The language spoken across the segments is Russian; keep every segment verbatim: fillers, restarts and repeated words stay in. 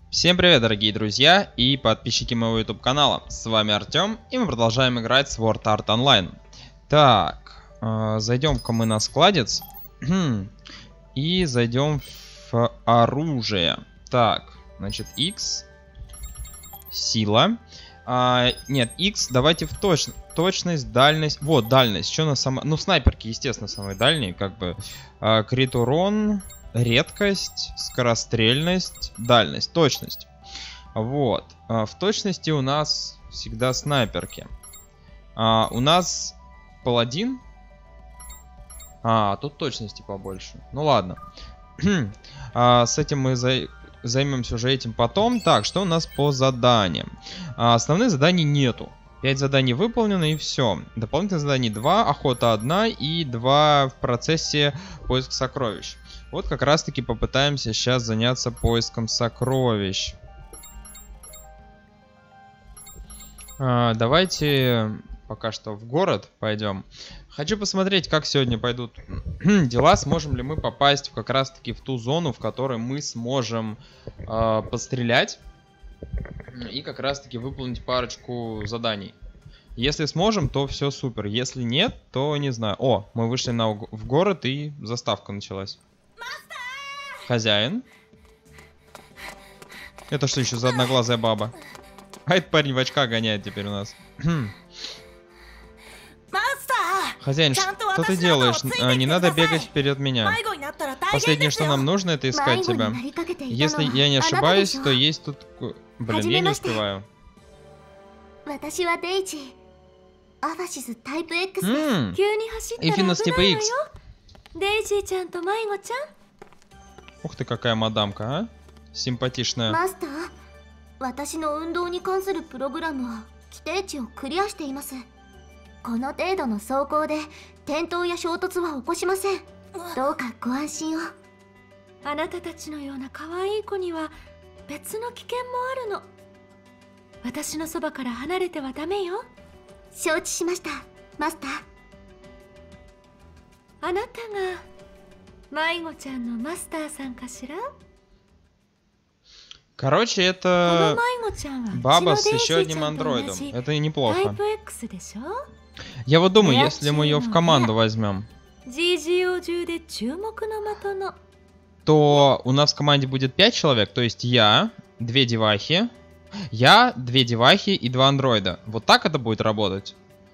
Всем привет, дорогие друзья и подписчики моего YouTube канала. С вами Артем, и мы продолжаем играть в Sword Art Online. Так, э, зайдем-ка мы на складец и зайдем в оружие. Так, значит, X, сила. А, нет, X, давайте в точ точность, дальность. Вот, дальность. Что на самой... Ну, снайперки, естественно, самые дальние, как бы. А, крит урон, редкость, скорострельность, дальность, точность. Вот. А, в точности у нас всегда снайперки. А, у нас паладин. А, тут точности побольше. Ну, ладно. а, с этим мы за... займемся уже этим потом. Так, что у нас по заданиям? А, основных заданий нету. пять заданий выполнено и все. Дополнительных заданий два, охота одна и два в процессе поиск сокровищ. Вот как раз таки попытаемся сейчас заняться поиском сокровищ. А, давайте пока что в город пойдем. Хочу посмотреть, как сегодня пойдут дела. Сможем ли мы попасть в, как раз таки в ту зону, в которой мы сможем э, пострелять. И как раз таки выполнить парочку заданий. Если сможем, то все супер. Если нет, то не знаю. О, мы вышли на, в город, и заставка началась. Хозяин. Это что еще за одноглазая баба? А этот парень в очках гоняет теперь у нас. Хозяин, что ты делаешь? А, не надо бегать вперед меня. Последнее, что нам нужно, это искать тебя. Если я не ошибаюсь, то есть тут... Блин, я не успеваю. Ммм, Инфинус типа X. Ух ты, какая мадамка, а? Симпатичная. Короче, это баба с еще одним андроидом. Это неплохо. Я вот думаю, если мы ее в команду возьмем, то у нас в команде будет пять человек, то есть я, две девахи, я, две девахи и два андроида. Вот так это будет работать?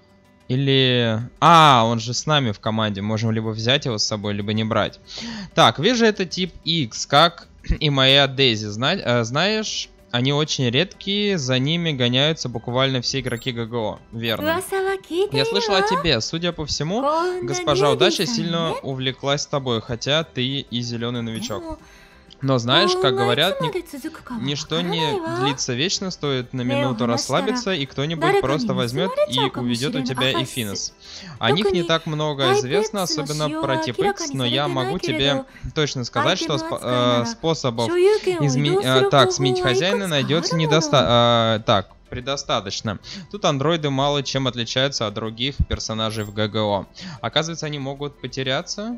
Или... А, он же с нами в команде. Можем либо взять его с собой, либо не брать. Так, вижу, это тип X, как и моя Дейзи. Зна... Знаешь, они очень редкие, за ними гоняются буквально все игроки ГГО. Верно. Я слышала о тебе. Судя по всему, госпожа Удача сильно увлеклась тобой, хотя ты и зеленый новичок. Но знаешь, как говорят, ни... ничто не длится вечно, стоит на минуту расслабиться, и кто-нибудь просто возьмет и уведет у тебя Инфинус. О них не так много известно, особенно про тип X, но я могу тебе точно сказать, что спо э, способов изме э, так, сменить хозяина найдется недостаточно. Э, так, предостаточно. Тут андроиды мало чем отличаются от других персонажей в ГГО. Оказывается, они могут потеряться.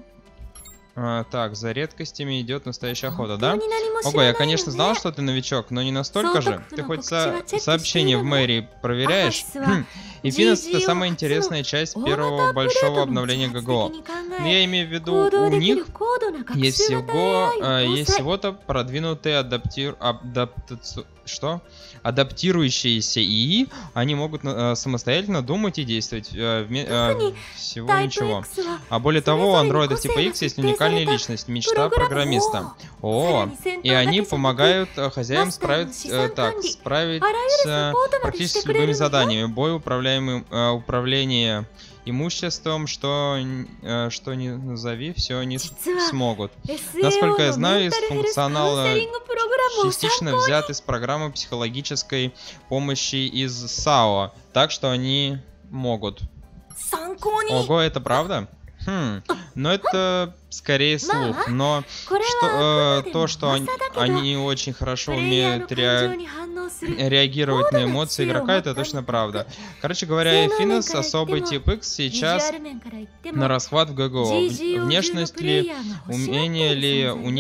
А, так, за редкостями идет настоящая охота, да? Ого, я, конечно, знал, что ты новичок, но не настолько же. Ты хоть со сообщение в мэрии проверяешь? Хм. Инфинус — это самая интересная часть первого большого обновления ГГО. Но я имею в виду, у них есть всего, а, есть всего-то продвинутые адаптир... адаптацию... Что? Адаптирующиеся ИИ, они могут э, самостоятельно думать и действовать. Э, э, всего ничего. А более того, у андроидов типа X есть уникальная личность, мечта программиста. О, и они помогают э, хозяевам справить, э, так, справиться практически с любыми заданиями. Бой, управляемый, э, управление имуществом, что, э, что не назови, все они смогут. Насколько я знаю, из функционала частично взят из программы психологической помощи из САО, так что они могут. Ого, это правда? Хм, но это скорее слух, но что, э, то, что они, они очень хорошо умеют ре... реагировать на эмоции игрока, это точно правда. Короче говоря, Инфинус особый тип X сейчас на расхват в ГГО. Внешность ли, умение ли у них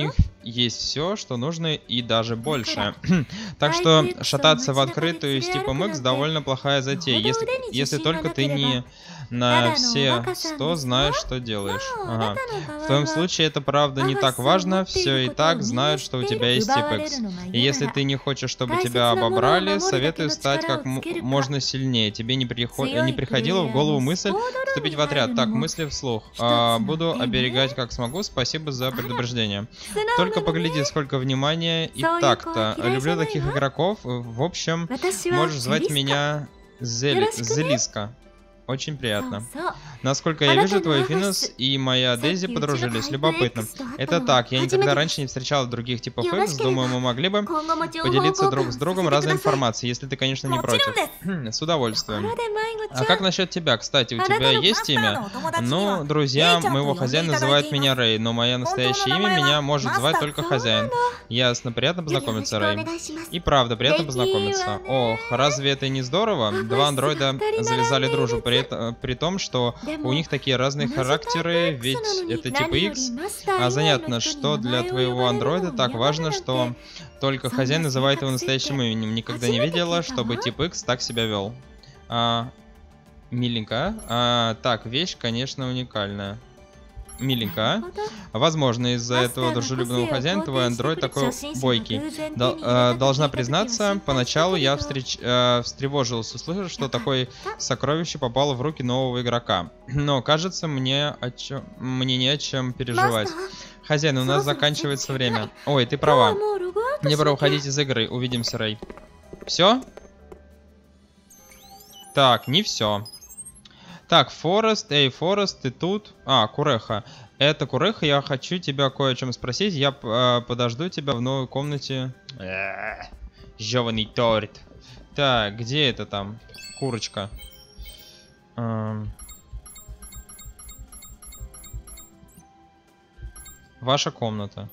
есть все, что нужно, и даже больше. Так что шататься в открытую с типом X довольно плохая затея, если, если только ты не на все сто знаешь, что делаешь. Ага. В твоем случае это правда не так важно, все и так знают, что у тебя есть тип X. И если ты не хочешь, чтобы тебя обобрали, советую стать как можно сильнее. Тебе не, приход... не приходила в голову мысль вступить в отряд? Так, мысли вслух. А, буду оберегать как смогу, спасибо за предупреждение. Только погляди, сколько внимания и так-то. Люблю таких игроков. В общем, можешь звать меня Зели... Зелиска. Очень приятно. Насколько я вижу, твой Финес и моя Дейзи подружились. Любопытно. Это так, я никогда раньше не встречал других типов X. Думаю, мы могли бы поделиться друг с другом разной информацией, если ты, конечно, не против. Хм, с удовольствием. А как насчет тебя, кстати? У тебя есть имя? Ну, друзья, моего хозяина называют меня Рэй, но мое настоящее имя меня может звать только хозяин. Ясно, приятно познакомиться, Рэй. И правда, приятно познакомиться. Ох, разве это не здорово? Два андроида завязали дружбу. При, это, при том, что у них такие разные характеры, ведь это типа X. А занятно, что для твоего андроида так важно, что только хозяин называет его настоящим именем. Никогда не видела, чтобы тип X так себя вел. А, миленько. А, так, вещь, конечно, уникальная. Миленько. Возможно, из-за этого дружелюбного хозяина твой андроид такой бойкий. Дол э, должна признаться, поначалу я встреч э, встревожился, услышав, что такое сокровище попало в руки нового игрока. Но кажется, мне, о чем... мне не о чем переживать. Хозяин, у нас заканчивается время. Ой, ты права. Мне пора уходить из игры. Увидимся, Рэй. Все? Так, не все. Так, Форест, эй, Форест, ты тут? А, Куреха. Это Куреха, я хочу тебя кое о чем спросить. Я э, подожду тебя в новой комнате. Жёваный торт. Так, где это там? Курочка. Эм... Ваша комната.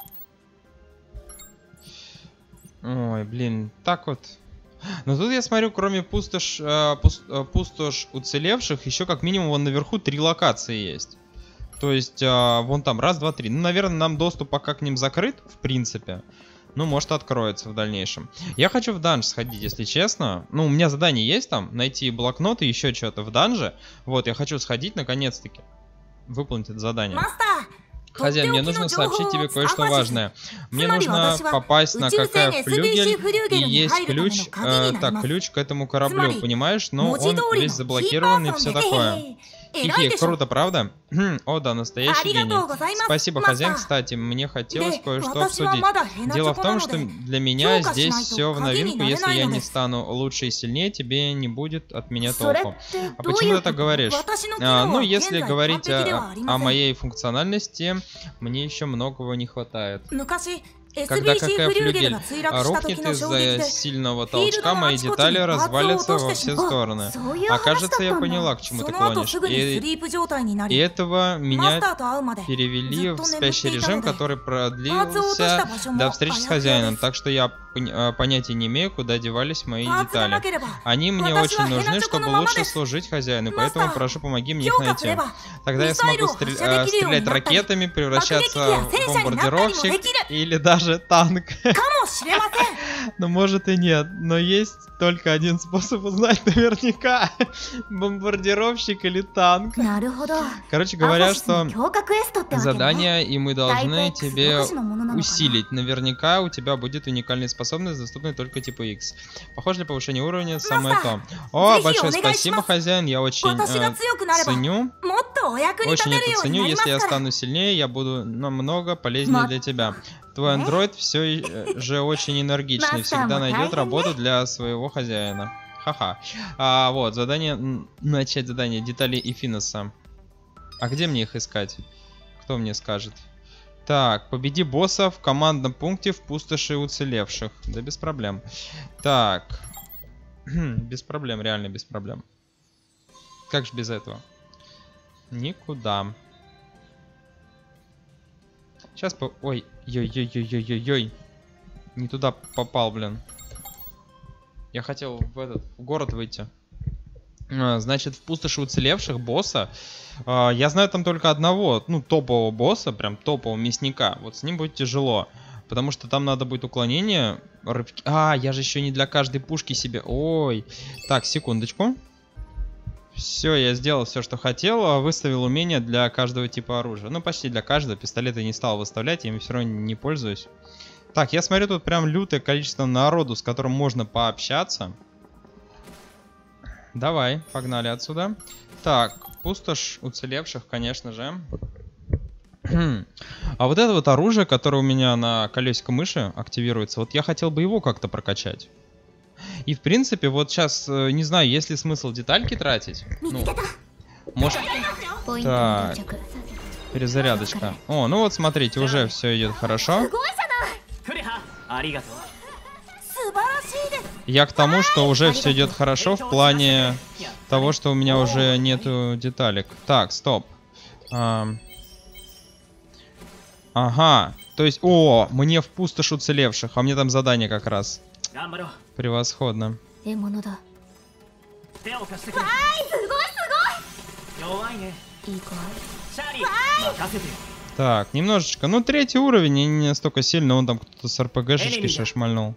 Ой, блин, так вот... Но тут я смотрю, кроме пустошь, э, пуст, э, пустошь уцелевших, еще как минимум вон наверху три локации есть. То есть, э, вон там, раз, два, три. Ну, наверное, нам доступ пока к ним закрыт, в принципе. Ну, может, откроется в дальнейшем. Я хочу в данж сходить, если честно. Ну, у меня задание есть там, найти блокноты, еще что-то в данже. Вот, я хочу сходить, наконец-таки. Выполнить это задание. Хозяин, мне нужно сообщить тебе кое-что важное. Мне нужно попасть на КК флюгель, и есть ключ, э, так, ключ к этому кораблю, понимаешь? Но он весь заблокирован и все такое. Хихи, круто, правда? О, да, настоящий гений. Спасибо, хозяин. Кстати, мне хотелось кое-что обсудить. Дело в том, что для меня здесь все в новинку. Если я не стану лучше и сильнее, тебе не будет от меня толку. А почему ты так говоришь? А, ну, если говорить о, о моей функциональности, мне еще многого не хватает. Когда КК-флюгель рухнет из-за сильного толчка, мои детали развалятся во все стороны. А кажется, я поняла, к чему ты клонишь. И, и этого меня перевели в спящий режим, который продлился до встречи с хозяином. Так что я понятия не имею, куда девались мои детали. Они мне очень нужны, чтобы лучше служить хозяину, поэтому прошу, помоги мне их найти. Тогда я смогу стрель э, стрелять ракетами, превращаться в бомбардировщик или даже танк. Ну, может и нет, но есть только один способ узнать наверняка: бомбардировщик или танк. Короче говоря, что задание, и мы должны тебе усилить. Наверняка у тебя будет уникальная способность, доступная только типу X. Похоже, для повышения уровня самое то. О, большое спасибо, хозяин, я очень э, ценю. Очень это ценю. Если я стану сильнее, я буду намного полезнее для тебя. Твой андроид все же очень энергичный, всегда найдет работу для своего хозяина. Ха-ха. А, вот, задание, начать задание, детали и Финеса. А где мне их искать? Кто мне скажет? Так, победи босса в командном пункте в пустоши уцелевших. Да без проблем. Так. Без проблем, реально без проблем. Как же без этого? Никуда. Сейчас по... Ой, ой-ой-ой-ой-ой-ой. Не туда попал, блин. Я хотел в этот, в город выйти. А, значит, в пустоши уцелевших босса. А, я знаю там только одного, ну, топового босса, прям топового мясника. Вот с ним будет тяжело. потому что там надо будет уклонение. Рыбки. А, я же еще не для каждой пушки себе. Ой. Так, секундочку. Все, я сделал все, что хотел. Выставил умения для каждого типа оружия. Ну, почти для каждого. Пистолеты не стал выставлять, я ими все равно не пользуюсь. Так, я смотрю, тут прям лютое количество народу, с которым можно пообщаться. Давай, погнали отсюда. Так, пустошь уцелевших, конечно же. А вот это вот оружие, которое у меня на колесико мыши активируется, вот я хотел бы его как-то прокачать. И в принципе, вот сейчас, не знаю, есть ли смысл детальки тратить? Ну, может... Так, перезарядочка. О, ну вот смотрите, уже все идет хорошо. Я к тому, что уже все идет хорошо в плане того, что у меня уже нету деталек. Так, стоп. А... Ага, то есть, о, мне в пустошь уцелевших, а мне там задание как раз. Превосходно. Так, немножечко, ну третий уровень, и не настолько сильно, он там кто-то с РПГшечки шашмальнул.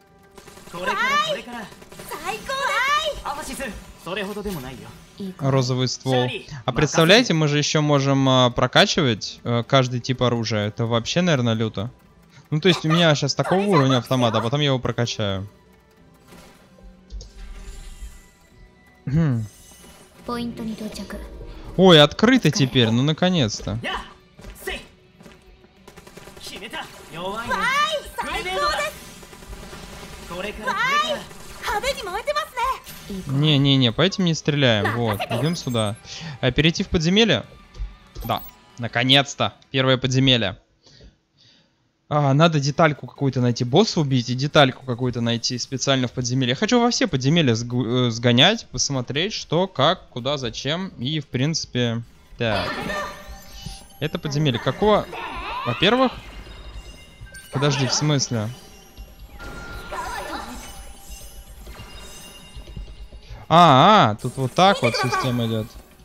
Розовый ствол. А представляете, мы же еще можем а, прокачивать а, каждый тип оружия. Это вообще, наверное, люто. Ну, то есть у меня сейчас такого уровня автомата, а потом я его прокачаю. Ой, открыто теперь, ну наконец-то. Не-не-не, по этим не стреляем. Вот, идем сюда. А перейти в подземелье? Да, наконец-то. Первое подземелье. А, надо детальку какую-то найти. Босса убить и детальку какую-то найти специально в подземелье. Я хочу во все подземелья сгонять, посмотреть, что, как, куда, зачем. И, в принципе... Так. Это подземелье. Какого? Во-первых... Подожди, в смысле? А, а, тут вот так вот система идет.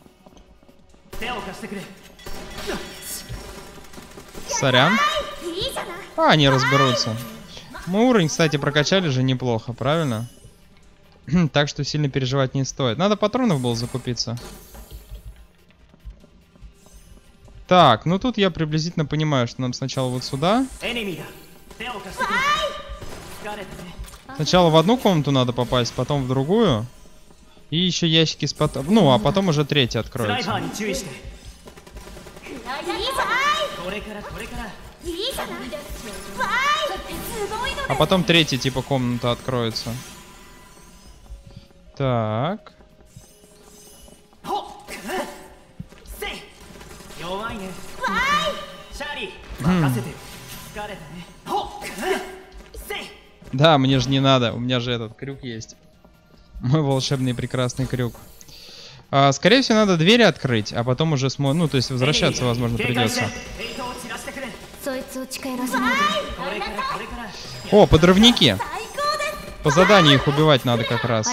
Сорян. А, они разберутся. Мы уровень, кстати, прокачали же неплохо, правильно? Так что сильно переживать не стоит. Надо патронов было закупиться. Так, ну тут я приблизительно понимаю, что нам сначала вот сюда. Сначала в одну комнату надо попасть, потом в другую. И еще ящики с потом... Ну, а потом уже третий откроется. А потом третья типа комната откроется. Так. Хм. Да, мне же не надо, у меня же этот крюк есть. Мой волшебный прекрасный крюк. А, скорее всего, надо двери открыть, а потом уже смо... Ну, то есть возвращаться, возможно, придется. О, подрывники. По заданию их убивать надо как раз.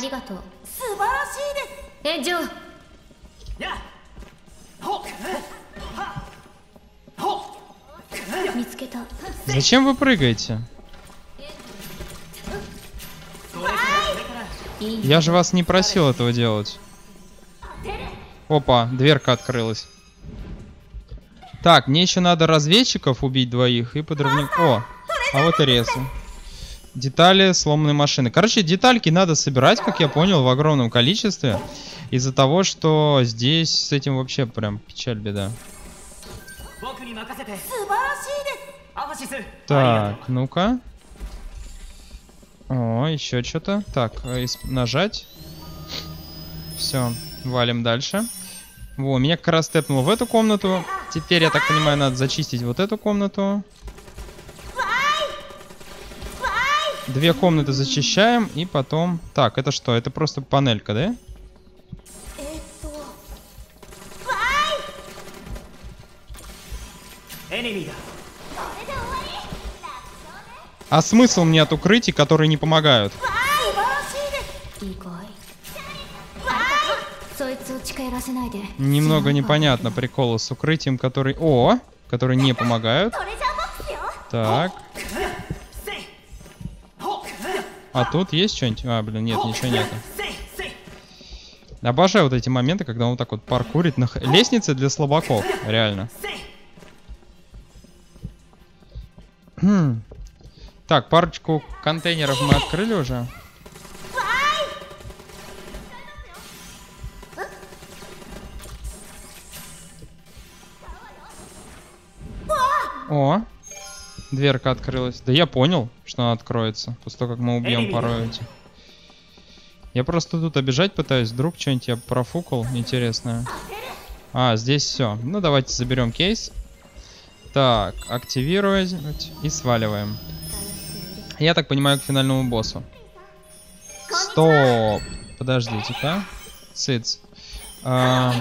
Зачем вы прыгаете? Я же вас не просил этого делать. Опа, дверка открылась. Так, мне еще надо разведчиков убить двоих и подрывник. О, а вот и ресы. Детали сломанной машины. Короче, детальки надо собирать, как я понял, в огромном количестве. Из-за того, что здесь с этим вообще прям печаль, беда. Так, ну-ка. О, еще что-то. Так, нажать. Все, валим дальше. Во, меня как раз степнуло в эту комнату. Теперь, я так понимаю, надо зачистить вот эту комнату. Две комнаты зачищаем, и потом... Так, это что? Это просто панелька, да? А смысл мне от укрытий, которые не помогают? Немного непонятно прикола с укрытием, который... О, которые не помогают. Так. А тут есть что-нибудь? А, блин, нет, ничего нету. Обожаю вот эти моменты, когда он вот так вот паркурит на х... лестнице для слабаков. Реально. Хм. Так, парочку контейнеров мы открыли уже. О, дверка открылась. Да я понял, что она откроется. После того, как мы убьем порой эти. Я просто тут обижать пытаюсь. Вдруг что-нибудь я профукал интересное. А, здесь все. Ну, давайте заберем кейс. Так, активировать и сваливаем. Я так понимаю, к финальному боссу. Стоп. Подождите-ка. Сыц. А,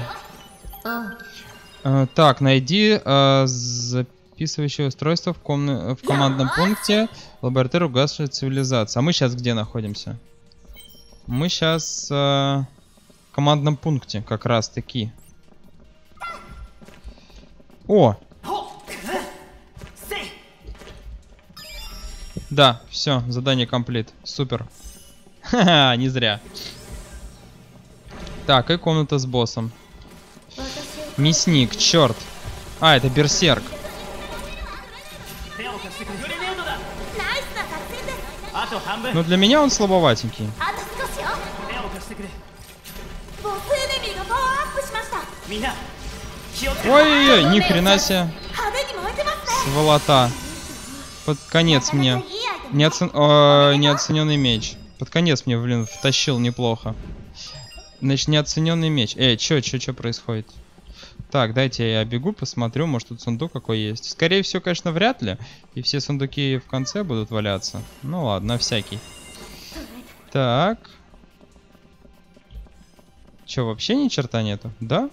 а, так, найди а, записывающее устройство в, ком... в командном пункте лаборатория угасшей цивилизации. А мы сейчас где находимся? Мы сейчас э, в командном пункте как раз таки. О! Да, все, задание комплит. Супер. Ха-ха, не зря. Так, и комната с боссом. Мясник, черт. А, это берсерк. Но для меня он слабоватенький. Ой-ой-ой, ни хрена себе. Сволота. Под конец мне. Неоцен... О, неоцененный меч. Под конец мне, блин, втащил неплохо. Значит, неоцененный меч. Эй, чё, чё, чё происходит? Так, дайте я бегу, посмотрю, может тут сундук какой есть. Скорее всего, конечно, вряд ли. И все сундуки в конце будут валяться. Ну ладно, всякий. Так. Чё, вообще ни черта нету? Да?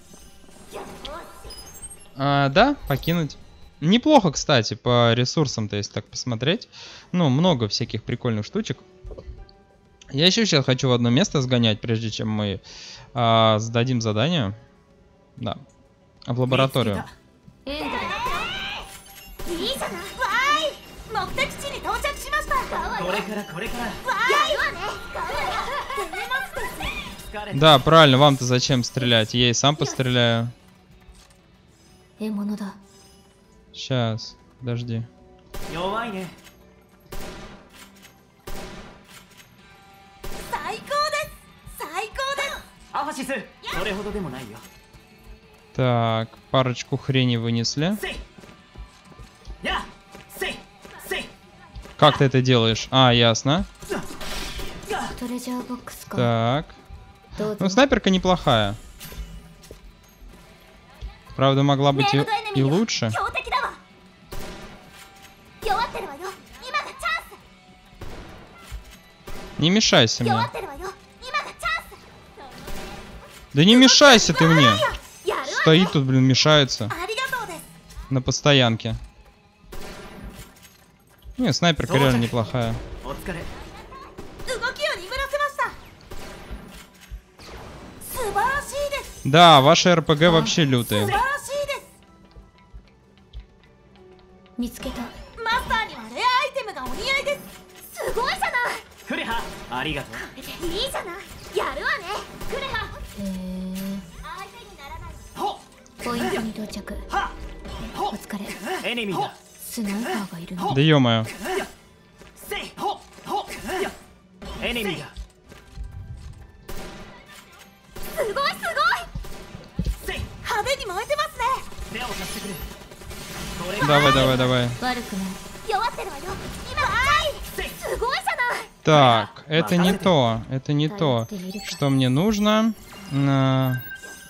А, да, покинуть. Неплохо, кстати, по ресурсам-то, если так посмотреть. Ну, много всяких прикольных штучек. Я еще сейчас хочу в одно место сгонять, прежде чем мы а, сдадим задание. Да. В лабораторию. Да, правильно, вам-то зачем стрелять? Я и сам постреляю. Сейчас, подожди. Так, парочку хрени вынесли. Как ты это делаешь? А, ясно. Так. Ну, снайперка неплохая. Правда, могла быть и, и лучше. Не мешайся мне. Да не мешайся ты мне. Стоит тут, блин, мешается. На постоянке. Не, снайперка реально неплохая. Да, ваши эр пэ гэ вообще лютые. Да ё-моё. Давай, давай, давай. Так, это не то. Это не то, что мне нужно. На...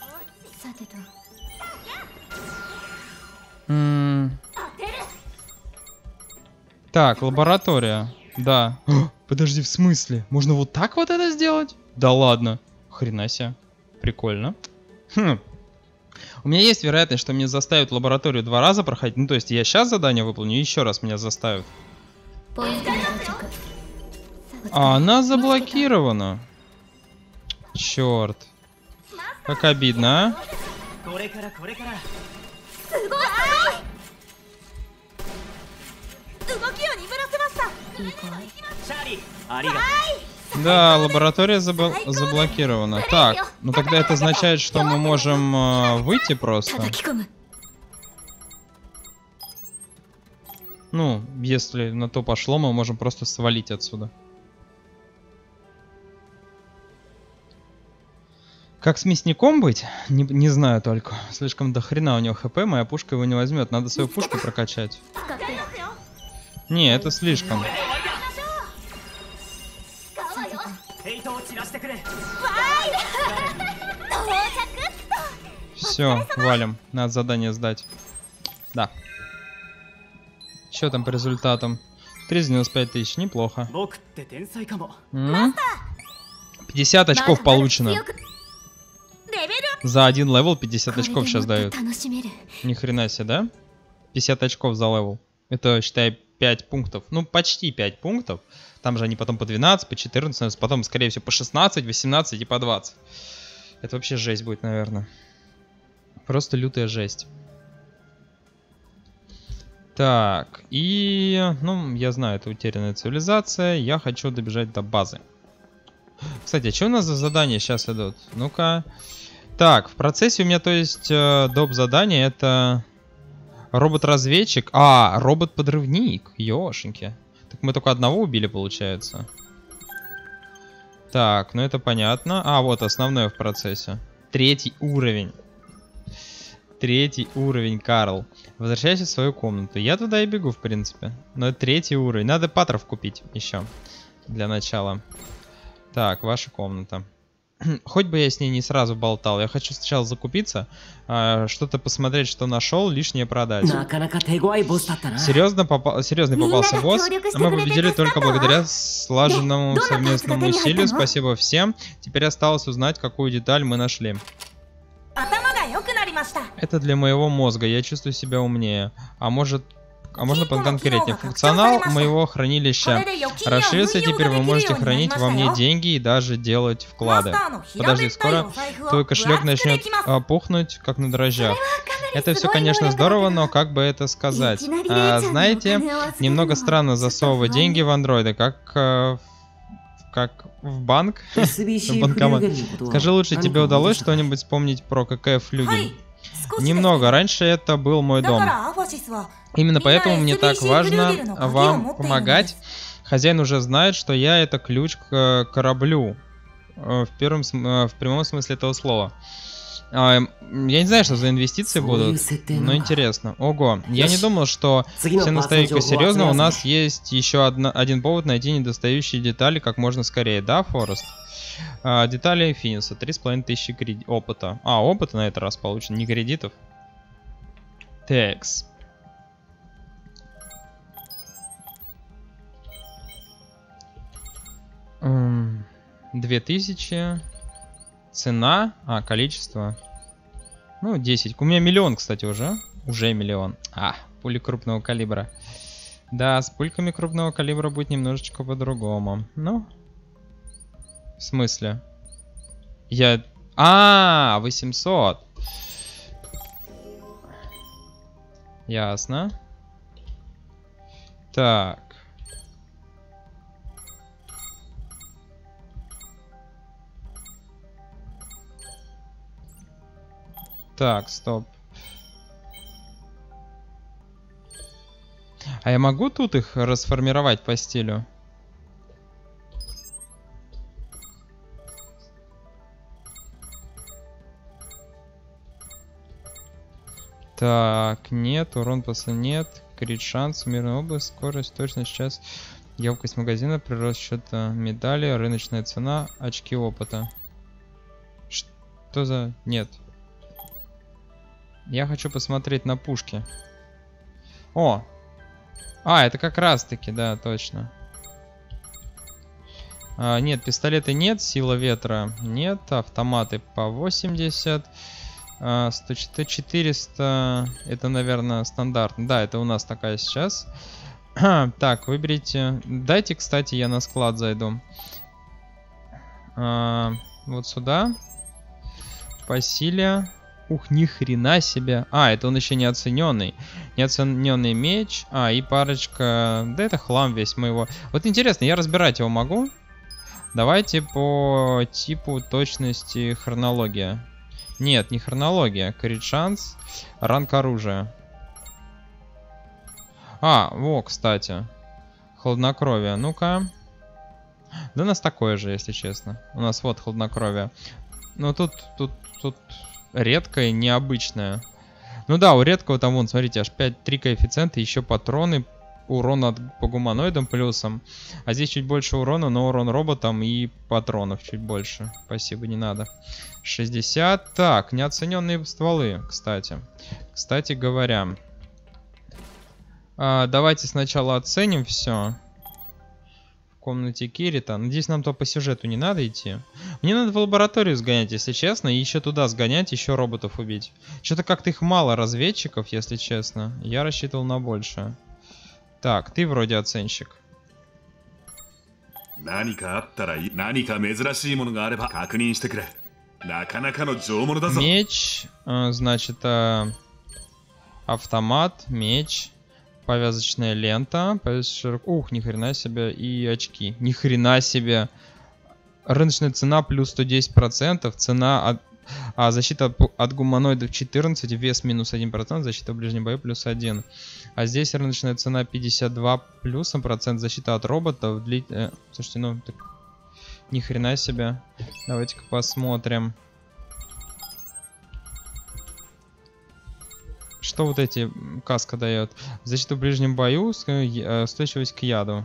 Так, лаборатория. Да. О, подожди, в смысле? Можно вот так вот это сделать? Да ладно. Хрена себе. Прикольно. Хм. У меня есть вероятность, что меня заставят лабораторию два раза проходить. Ну, то есть я сейчас задание выполню, и еще раз меня заставят. А она заблокирована. Черт. Как обидно, а? Да, лаборатория забл заблокирована. Так, ну тогда это означает, что мы можем э, выйти просто. Ну, если на то пошло, мы можем просто свалить отсюда. Как с мясником быть? Не, не знаю только. Слишком до хрена у него хп, моя пушка его не возьмет. Надо свою пушку прокачать. Не, это слишком. Все, валим. Надо задание сдать. Да. Что там по результатам? триста девяносто пять тысяч, неплохо. М-м? пятьдесят очков получено. За один левел пятьдесят очков сейчас дают. Ни хрена себе, да? пятьдесят очков за левел. Это, считай, пять пунктов. Ну, почти пять пунктов. Там же они потом по двенадцать, по четырнадцать, потом, скорее всего, по шестнадцать, восемнадцать и по двадцать. Это вообще жесть будет, наверное. Просто лютая жесть. Так, и... Ну, я знаю, это утерянная цивилизация. Я хочу добежать до базы. Кстати, а что у нас за задания сейчас идут? Ну-ка. Так, в процессе у меня, то есть, э, доп. Задание это... Робот-разведчик. А, робот-подрывник. Ёшеньки. Так мы только одного убили, получается. Так, ну это понятно. А, вот основное в процессе. Третий уровень. Третий уровень, Карл. Возвращайся в свою комнату. Я туда и бегу, в принципе. Но это третий уровень. Надо патров купить еще. Для начала. Так, ваша комната. Хоть бы я с ней не сразу болтал. Я хочу сначала закупиться, э, что-то посмотреть, что нашел, лишнее продать. Серьезно попал, серьезный попался босс. Мы победили только благодаря слаженному совместному усилию. Спасибо всем. Теперь осталось узнать, какую деталь мы нашли. Это для моего мозга. Я чувствую себя умнее. А может... А можно поконкретнее? Функционал моего хранилища расширился, теперь вы можете хранить во мне деньги и даже делать вклады. Подожди, скоро твой кошелек начнет а, пухнуть, как на дрожжах. Это все, конечно, здорово, но как бы это сказать? А, знаете, немного странно засовывать деньги в андроиды, как... А, как в банк, в банкомат. Скажи лучше, тебе удалось что-нибудь вспомнить про КК-флюгель? Немного. Раньше это был мой дом. Именно поэтому мне так важно вам помогать. Хозяин уже знает, что я это ключ к кораблю. В, первом, в прямом смысле этого слова. Я не знаю, что за инвестиции будут, но интересно. Ого, я не думал, что все настолько серьезно. У нас есть еще одна, один повод найти недостающие детали как можно скорее. Да, Форест? А, детали Финиса. три с половиной тысячи кредит... опыта. А, опыта на этот раз получено, не кредитов. Текс. Две тысячи. Цена. А, количество. Ну, десять. У меня миллион, кстати, уже. Уже миллион. А, пули крупного калибра. Да, с пульками крупного калибра будет немножечко по-другому. Ну. В смысле? Я... А, восемьсот. Ясно. Так. Так, стоп. А я могу тут их расформировать по стилю? Так, нет, урон после нет. Крит шанс, мирная область, скорость, точность, сейчас. Емкость магазина, прирост счета медали, рыночная цена, очки опыта. Что за... Нет. Я хочу посмотреть на пушки. О! А, это как раз таки, да, точно. А, нет, пистолеты нет, сила ветра нет, автоматы по восемьдесят. А, сто четыреста, это, наверное, стандартно. Да, это у нас такая сейчас. Так, выберите. Дайте, кстати, я на склад зайду. А, вот сюда. По силе. Ух, ни хрена себе. А, это он еще не оцененный. Неоцененный меч. А, и парочка... Да это хлам весь моего. Вот интересно, я разбирать его могу? Давайте по типу точности хронология. Нет, не хронология. Крит шанс. Ранг оружия. А, во, кстати. Хладнокровие. Ну-ка. Да у нас такое же, если честно. У нас вот хладнокровие. Но тут, тут, тут редкое, необычное. Ну да, у редкого там, вон, смотрите, аж пять три коэффициента, еще патроны, урон от, по гуманоидам плюсом. А здесь чуть больше урона, но урон роботам и патронов чуть больше. Спасибо, не надо. шестьдесят. Так, неоцененные стволы, кстати. Кстати говоря. А, давайте сначала оценим все. В комнате Кирита. Надеюсь, нам то по сюжету не надо идти. Мне надо в лабораторию сгонять, если честно. И еще туда сгонять, еще роботов убить. Что-то как-то их мало, разведчиков, если честно. Я рассчитывал на больше. Так, ты вроде оценщик. Меч, э, значит, э, автомат, меч, повязочная лента, повязочная... Ух, ни хрена себе, и очки. Ни хрена себе. Рыночная цена плюс сто десять процентов, цена от... А, защита от, от гуманоидов четырнадцать, вес минус один процент, защита в ближнем бою плюс один. А здесь рыночная цена пятьдесят два плюсом процент, защита от роботов. Дли... Э, слушайте, ну, так... Ни хрена себе. Давайте-ка посмотрим. Что вот эти каска дает? Защита в ближнем бою, устойчивость к яду.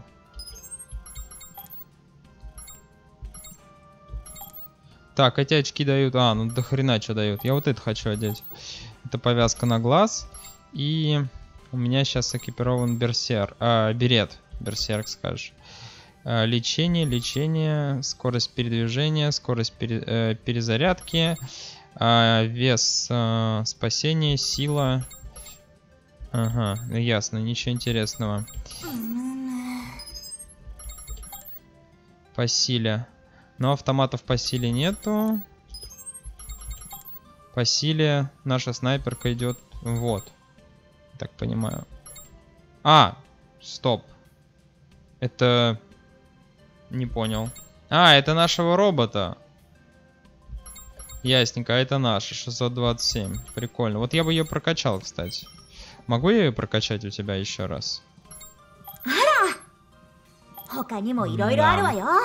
Так, эти очки дают... А, ну до хрена что дают. Я вот это хочу одеть. Это повязка на глаз. И у меня сейчас экипирован берсер... А, берет. Берсерк, скажешь. А, лечение, лечение, скорость передвижения, скорость пере... э, перезарядки. А, вес, а, спасение, сила. Ага, ясно, ничего интересного. По силе. Но автоматов по силе нету. По силе наша снайперка идет. Вот. Так понимаю. А, стоп. Это... Не понял. А, это нашего робота. Ясненько, а это наша, шестьсот двадцать семь. Прикольно. Вот я бы ее прокачал, кстати. Могу я ее прокачать у тебя еще раз? Да.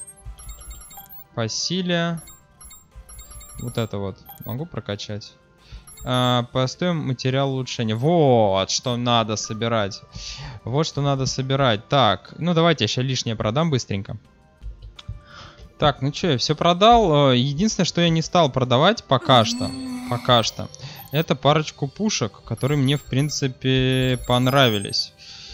По силе. Вот это вот. Могу прокачать. А, поставим материал улучшения. Вот, что надо собирать. Вот, что надо собирать. Так, ну давайте я сейчас лишнее продам быстренько. Так, ну что, я все продал. Единственное, что я не стал продавать пока что, пока что, это парочку пушек, которые мне, в принципе, понравились.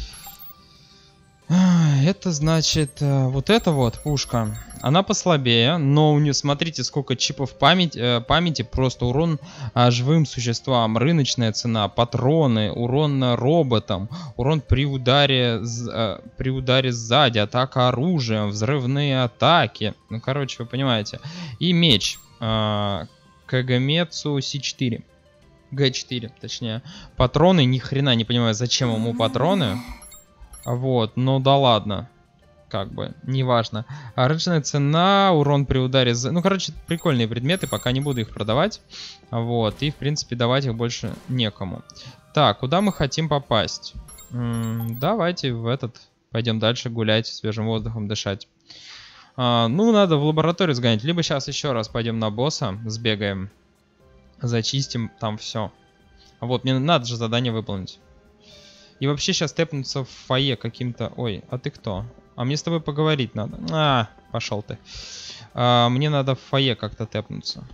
Это значит, вот эта вот пушка, она послабее, но у нее, смотрите, сколько чипов память, э, памяти, просто урон а, живым существам, рыночная цена, патроны, урон роботам, урон при ударе, э, при ударе сзади, атака оружием, взрывные атаки, ну, короче, вы понимаете. И меч, э, Кагамецу Си четыре, Гэ четыре, точнее, патроны, ни хрена не понимаю, зачем ему патроны. Вот, ну да ладно. Как бы, неважно. А рыночная цена, урон при ударе... За... Ну, короче, прикольные предметы, пока не буду их продавать. Вот, и, в принципе, давать их больше некому. Так, куда мы хотим попасть? М-м, давайте в этот... Пойдем дальше гулять, свежим воздухом дышать. А, ну, надо в лабораторию сгонять. Либо сейчас еще раз пойдем на босса, сбегаем. Зачистим там все. Вот, мне надо же задание выполнить. И вообще сейчас тэпнуться в фойе каким-то... Ой, а ты кто? А мне с тобой поговорить надо. А, пошел ты. А, мне надо в фойе как-то тэпнуться.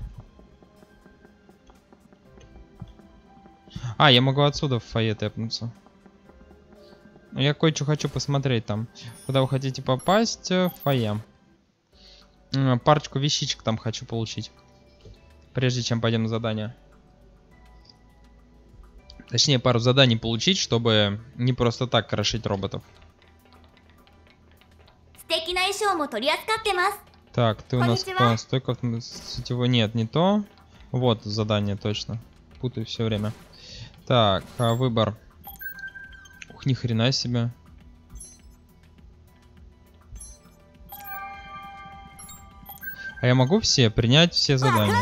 А, я могу отсюда в фойе тэпнуться. Я кое-что хочу посмотреть там. Куда вы хотите попасть? В фойе. Парочку вещичек там хочу получить. Прежде чем пойдем на задание. Точнее, пару заданий получить, чтобы не просто так крошить роботов. Так, ты у нас кто? Стойка сетевой. Нет, не то. Вот задание точно. Путаю все время. Так, а выбор. Ух, ни хрена себе. А я могу все принять все задания?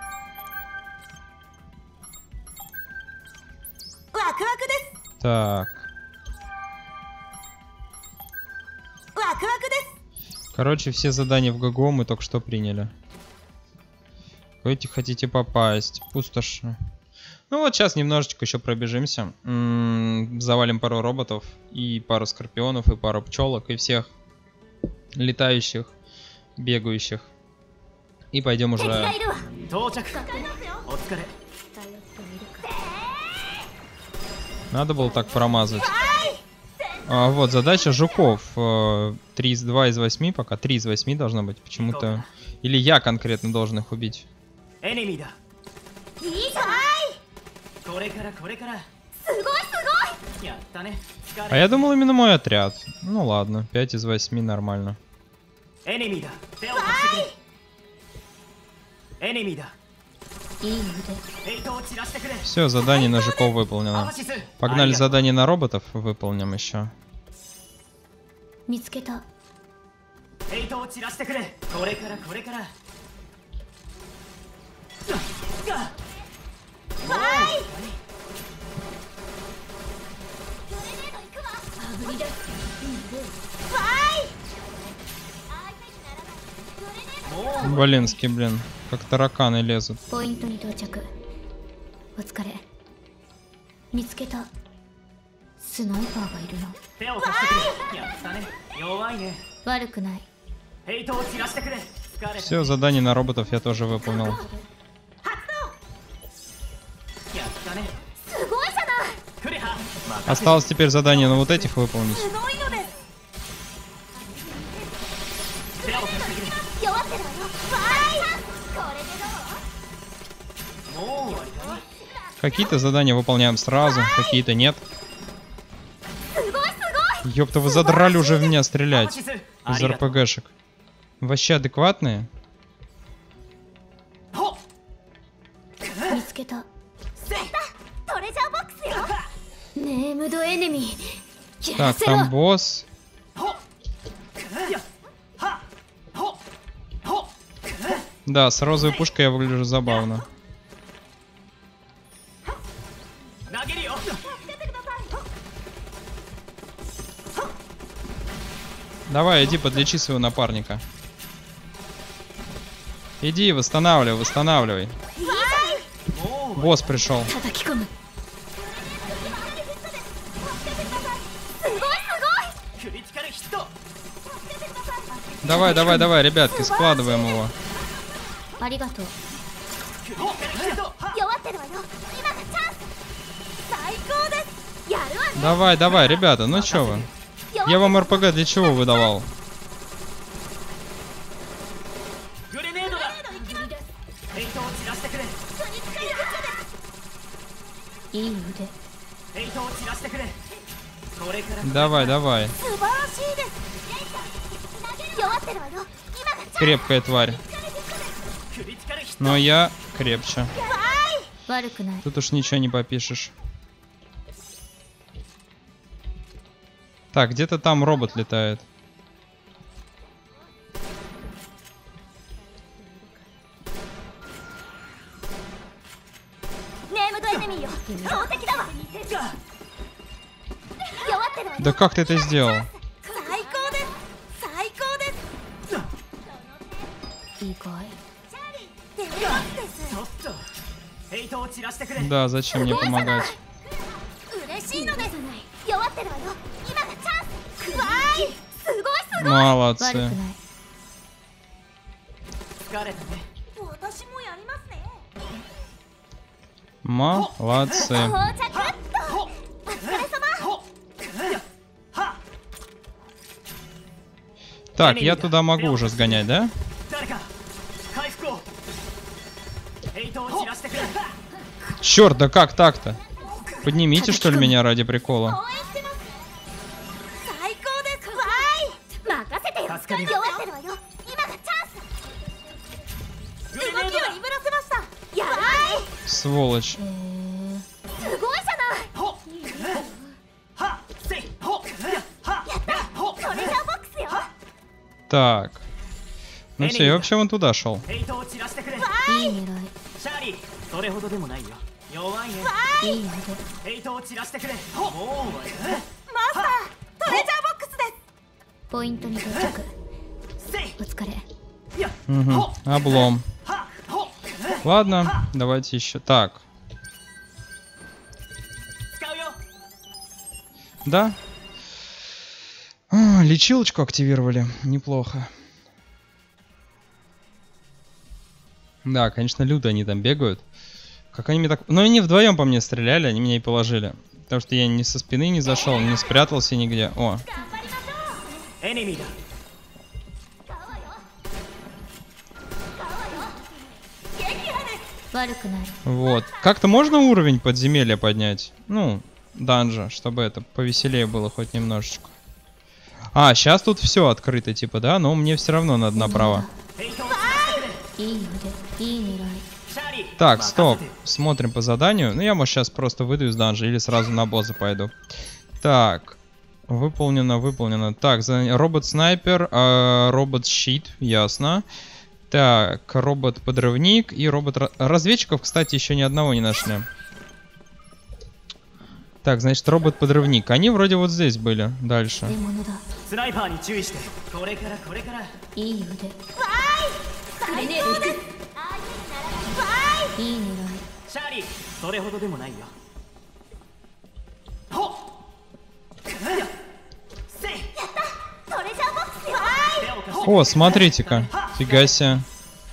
Так. Короче, все задания в ГГО мы только что приняли. Куда хотите попасть? Пустошь. Ну вот сейчас немножечко еще пробежимся. М-м, завалим пару роботов и пару скорпионов и пару пчелок и всех летающих, бегающих. И пойдем уже. Надо было так промазать. А, вот задача жуков. три из два из восьми, пока три из восьми должно быть. Почему-то. Или я конкретно должен их убить. А я думал именно мой отряд. Ну ладно, пять из восьми нормально. Все, задание на жуков выполнено. Погнали задание на роботов, выполним еще. Блинский, блин, как тараканы лезут. Все, задание на роботов я тоже выполнил. Осталось теперь задание на вот этих выполнить. Какие-то задания выполняем сразу, какие-то нет. Ёпта, вы задрали уже в меня стрелять из РПГшек. Вообще адекватные? Так, там босс. Да, с розовой пушкой я выгляжу забавно. Давай, иди подлечи своего напарника. Иди, восстанавливай, восстанавливай. Босс пришел. Давай, давай, давай, ребятки, складываем его. Давай, давай, ребята, ну чё вы? Я вам РПГ для чего выдавал? Давай, давай. Крепкая тварь. Но я крепче. Тут уж ничего не попишешь. Так, где-то там робот летает. Да как ты это сделал? Да, зачем мне помогать? Молодцы. Молодцы. Так, я туда могу уже сгонять, да? Черт, да как так-то? Поднимите, что ли, меня ради прикола. Сволочь. Так. Ну все, я вообще вон туда шел. Угу. Облом. Ладно, давайте еще. Так. Да. А, лечилочку активировали. Неплохо. Да, конечно, люто они там бегают. Как они мне так... Ну, они вдвоем по мне стреляли, они меня и положили. Потому что я ни со спины не зашел, не спрятался нигде. О. Вот. Как-то можно уровень подземелья поднять? Ну, данжа, чтобы это повеселее было хоть немножечко. А, сейчас тут все открыто, типа, да? Но мне все равно надо направо. Так, стоп. Смотрим по заданию. Ну, я, может, сейчас просто выйду из данжа или сразу на босса пойду. Так. Выполнено, выполнено. Так, робот-снайпер, э, робот-щит, ясно. Так, робот-подрывник и робот-разведчиков, кстати, еще ни одного не нашли. Так, значит, робот-подрывник. Они вроде вот здесь были. Дальше. О, смотрите-ка. Фига себе.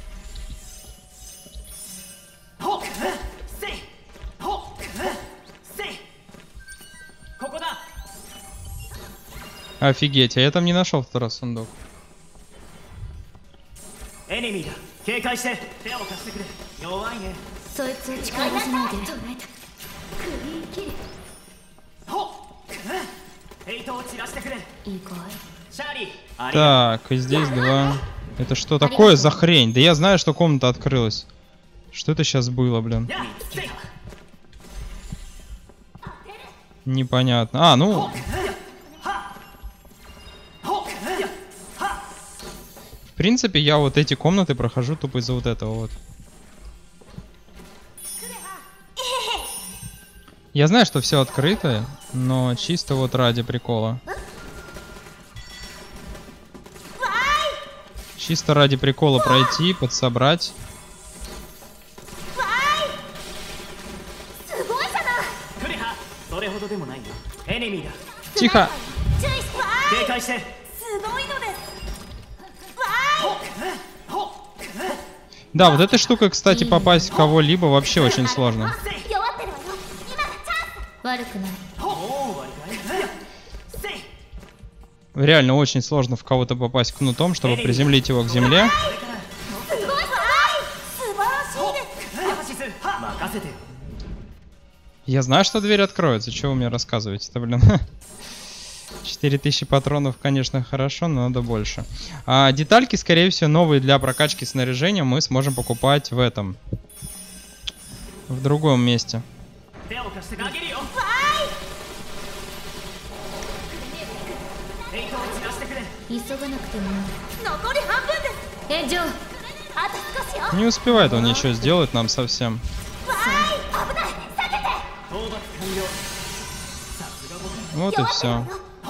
Офигеть, а я там не нашел второй сундук. Так, и здесь два. Это что такое за хрень? Да я знаю, что комната открылась. Что это сейчас было, блин? Непонятно. А, ну... В принципе, я вот эти комнаты прохожу тупо из-за вот этого вот. Я знаю, что все открыто, но чисто вот ради прикола. Чисто ради прикола пройти, подсобрать. Тихо! Да, вот эта штука, кстати, попасть в кого-либо вообще очень сложно. Реально очень сложно в кого-то попасть кнутом, чтобы приземлить его к земле. Я знаю, что дверь откроется. Чего вы мне рассказываете-то, блин? четыре тысячи патронов, конечно, хорошо, но надо больше. А детальки, скорее всего, новые для прокачки снаряжения мы сможем покупать в этом. В другом месте. Не успевает он ничего сделать нам совсем. Вот и все.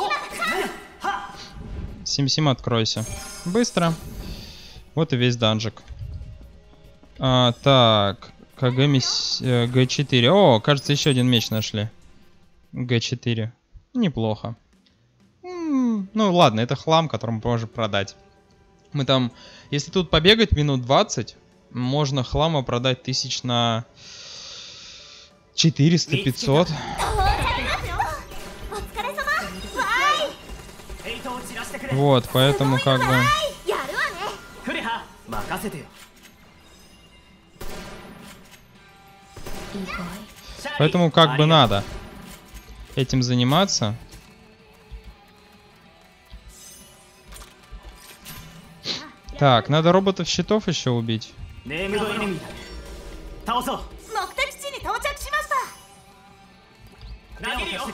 Сим-Сим, откройся. Быстро. Вот и весь данжик. А, так. КГ Гэ четыре. О, кажется, еще один меч нашли. Гэ четыре. Неплохо. М-м, ну ладно, это хлам, который мы можем продать. Мы там, если тут побегать минут двадцать, можно хлама продать тысяч на четыреста-пятьсот. Вот, поэтому как бы... Поэтому как бы надо этим заниматься. Так, надо роботов-щитов еще убить. 倒そう。 目的地に到着しました。 投げるよ。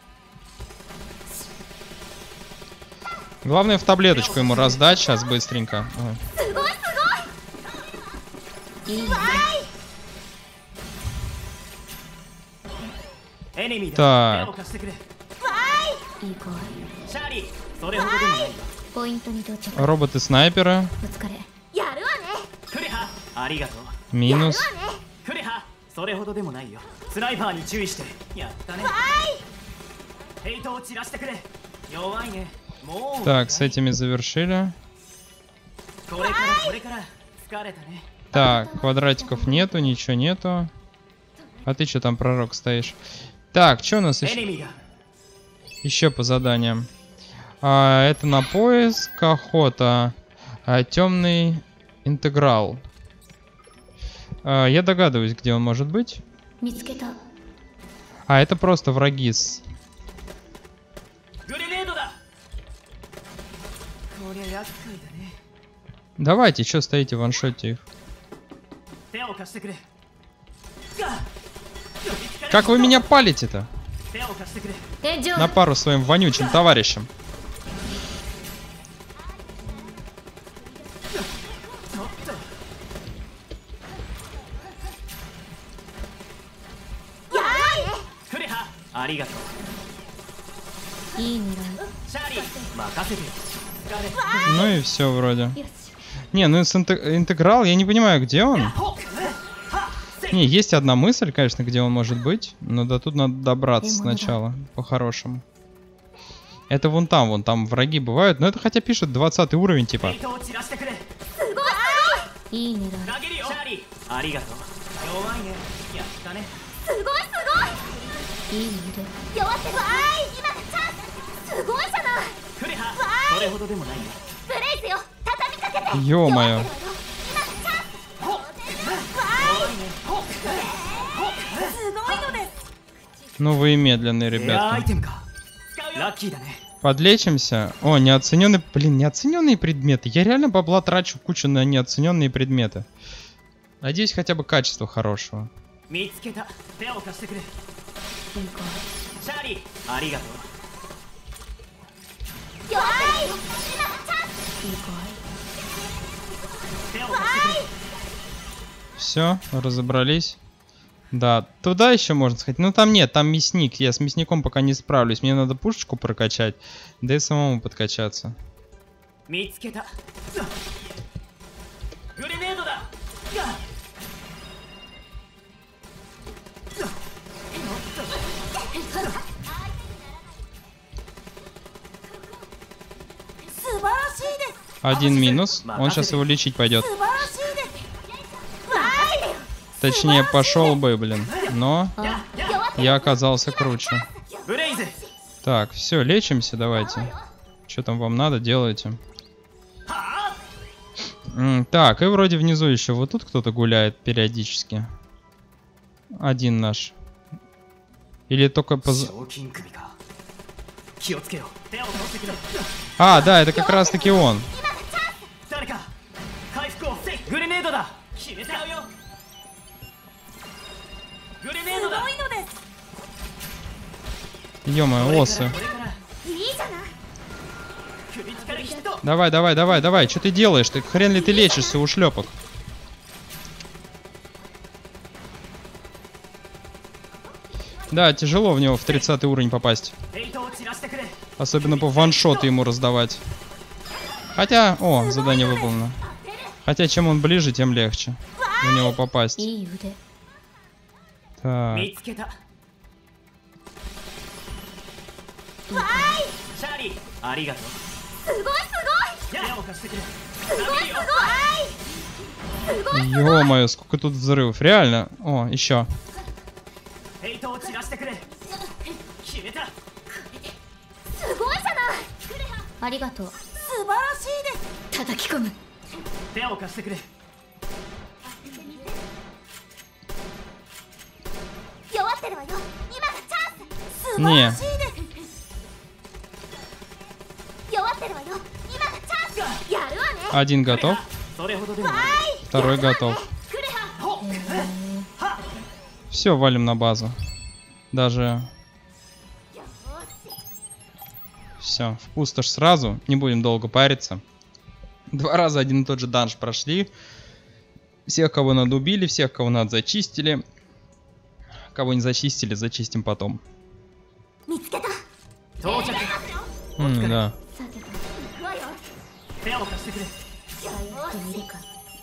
Главное в таблеточку ему раздать сейчас быстренько. Ой. すごいすごい。いいね。 エネミーだ。 Так. 手を貸してくれ。 わーい。 いい子。 シャーリー、それほどでもないよ。 ポイントに到着。 Роботы-снайперы. お疲れ。 やるわね。 クレハ、ありがとう。 Минус. やるわね。 クレハ、それほどでもないよ。スナイパーに注意して。やったね。 わヘイトを散らしてくれ。弱いね。もう。 Так, с этими завершили. これからこれから疲れたね。 Так, квадратиков нету, ничего нету. А ты что там, пророк, стоишь? Так, что у нас エ еще? ネミーが。 Еще по заданиям. А, это на поиск, охота. А, темный интеграл. А, я догадываюсь, где он может быть. 見つけた。 А, это просто враги с... グレネードだ。こりゃ厄介だね。 Давайте, что стоите, ваншотте их. 手を貸してくれ。 Как вы меня палите-то? 手を貸してくれ。 天井。 На пару своим вонючим товарищам. ちょっと。 クレハ、ありがとう。 いい狙い。 シャーリー、任せてよ。疲れ。 Ну и все вроде. よし。 Не, ну с инте- интеграл, я не понимаю, где он. ほっ。は。せ。 Не, есть одна мысль, конечно, где он может быть. Но до тут надо добраться сначала, по-хорошему. Это вон там, вон там враги бывают. Но это хотя пишет двадцатый уровень, ヘ типа. イトを散らしてくれ。 いい狙い。 投げるよ。シャーリー、ありがとう。弱いね。やったね。 すごいすいい腕。 ごい。弱ってるわーい。今がチャンス。すごいじゃない。 クレハ、それほどでもないよ。 ブレイズよ。畳みかけて。 Ё-моё. 弱ってるわよ。今がチャンス。 ほっ。 わ弱いね。ほっ。ほっ。 ーい。すごいのです。 Ну вы и медленные, レアアイ ребятки. テムか。使うよ。ラッキーだね。 Подлечимся. О, неоцененный... Блин, неоцененные предметы. Я реально бабла трачу кучу на неоцененные предметы. Надеюсь, хотя бы качество хорошего. 見つけた。手を貸してくれ。 いい子。 シャーリー、ありがとう。 弱い。今がチャンス。 いい子。 手を貸してくれ。 Все, разобрались. Да, туда еще можно сходить. Ну там нет, там мясник. Я с мясником пока не справлюсь. Мне надо пушечку прокачать, да и самому подкачаться. 見つけた。グレネードだ。 素晴らしいです。 Один минус. Он сейчас его лечить пойдет. 素晴らしいです。わーい。 Точнее, пошел бы, блин. Но 弱ってる。 я оказался круче. ブレイズ。 Так, все, лечимся, давайте. Что там вам надо, делайте. М, Так, и вроде внизу еще вот тут кто-то гуляет периодически. Один наш. Или только поз... 賞金首か。気をつけよ。手を取ってくれ。 А, да, это как раз таки он. 誰か。回復を。グレネードだ。決めちゃうよ。グレネードだ。 すごいのです。 Ё-моё, осы. これから。 いいじゃない。 クリティカルヒット。 Давай, давай, давай, давай. Что ты делаешь? Ты хрен ли ты лечишься, ушлепок? Да, тяжело в него в тридцатый уровень попасть. ヘイトを散らしてくれ。 Особенно по ваншоту ему раздавать. Хотя, о, задание выполнено. Хотя, чем он ближе, тем легче на него попасть. いい腕。 Так, 見つけた。 わーい。 シャーリー、ありがとう。 すごいす手を貸してくれ。 ごい。すごいすごい。すごい。 ё-моё, сколько тут взрывов. Реально. О, еще. ヘイトを散らしてくれ。決めた。 すごいじゃない。 ありがとう。 素晴らしいです。 叩き込む。 手を貸してくれ。 弱ってるわよ。今がチャンス。素晴らしいです。弱ってるわよ。今がチャンス。やるわね。 Один готов, それほどでもない。 второй готов. クレハ。 ほっ。 Все, валим на базу. Даже... Все, в пустошь сразу. Не будем долго париться. Два раза один и тот же данж прошли. Всех, кого надо, убили. Всех, кого надо, зачистили. Кого не зачистили, зачистим потом. М, да. さてと手を貸してくれ頼ってみるか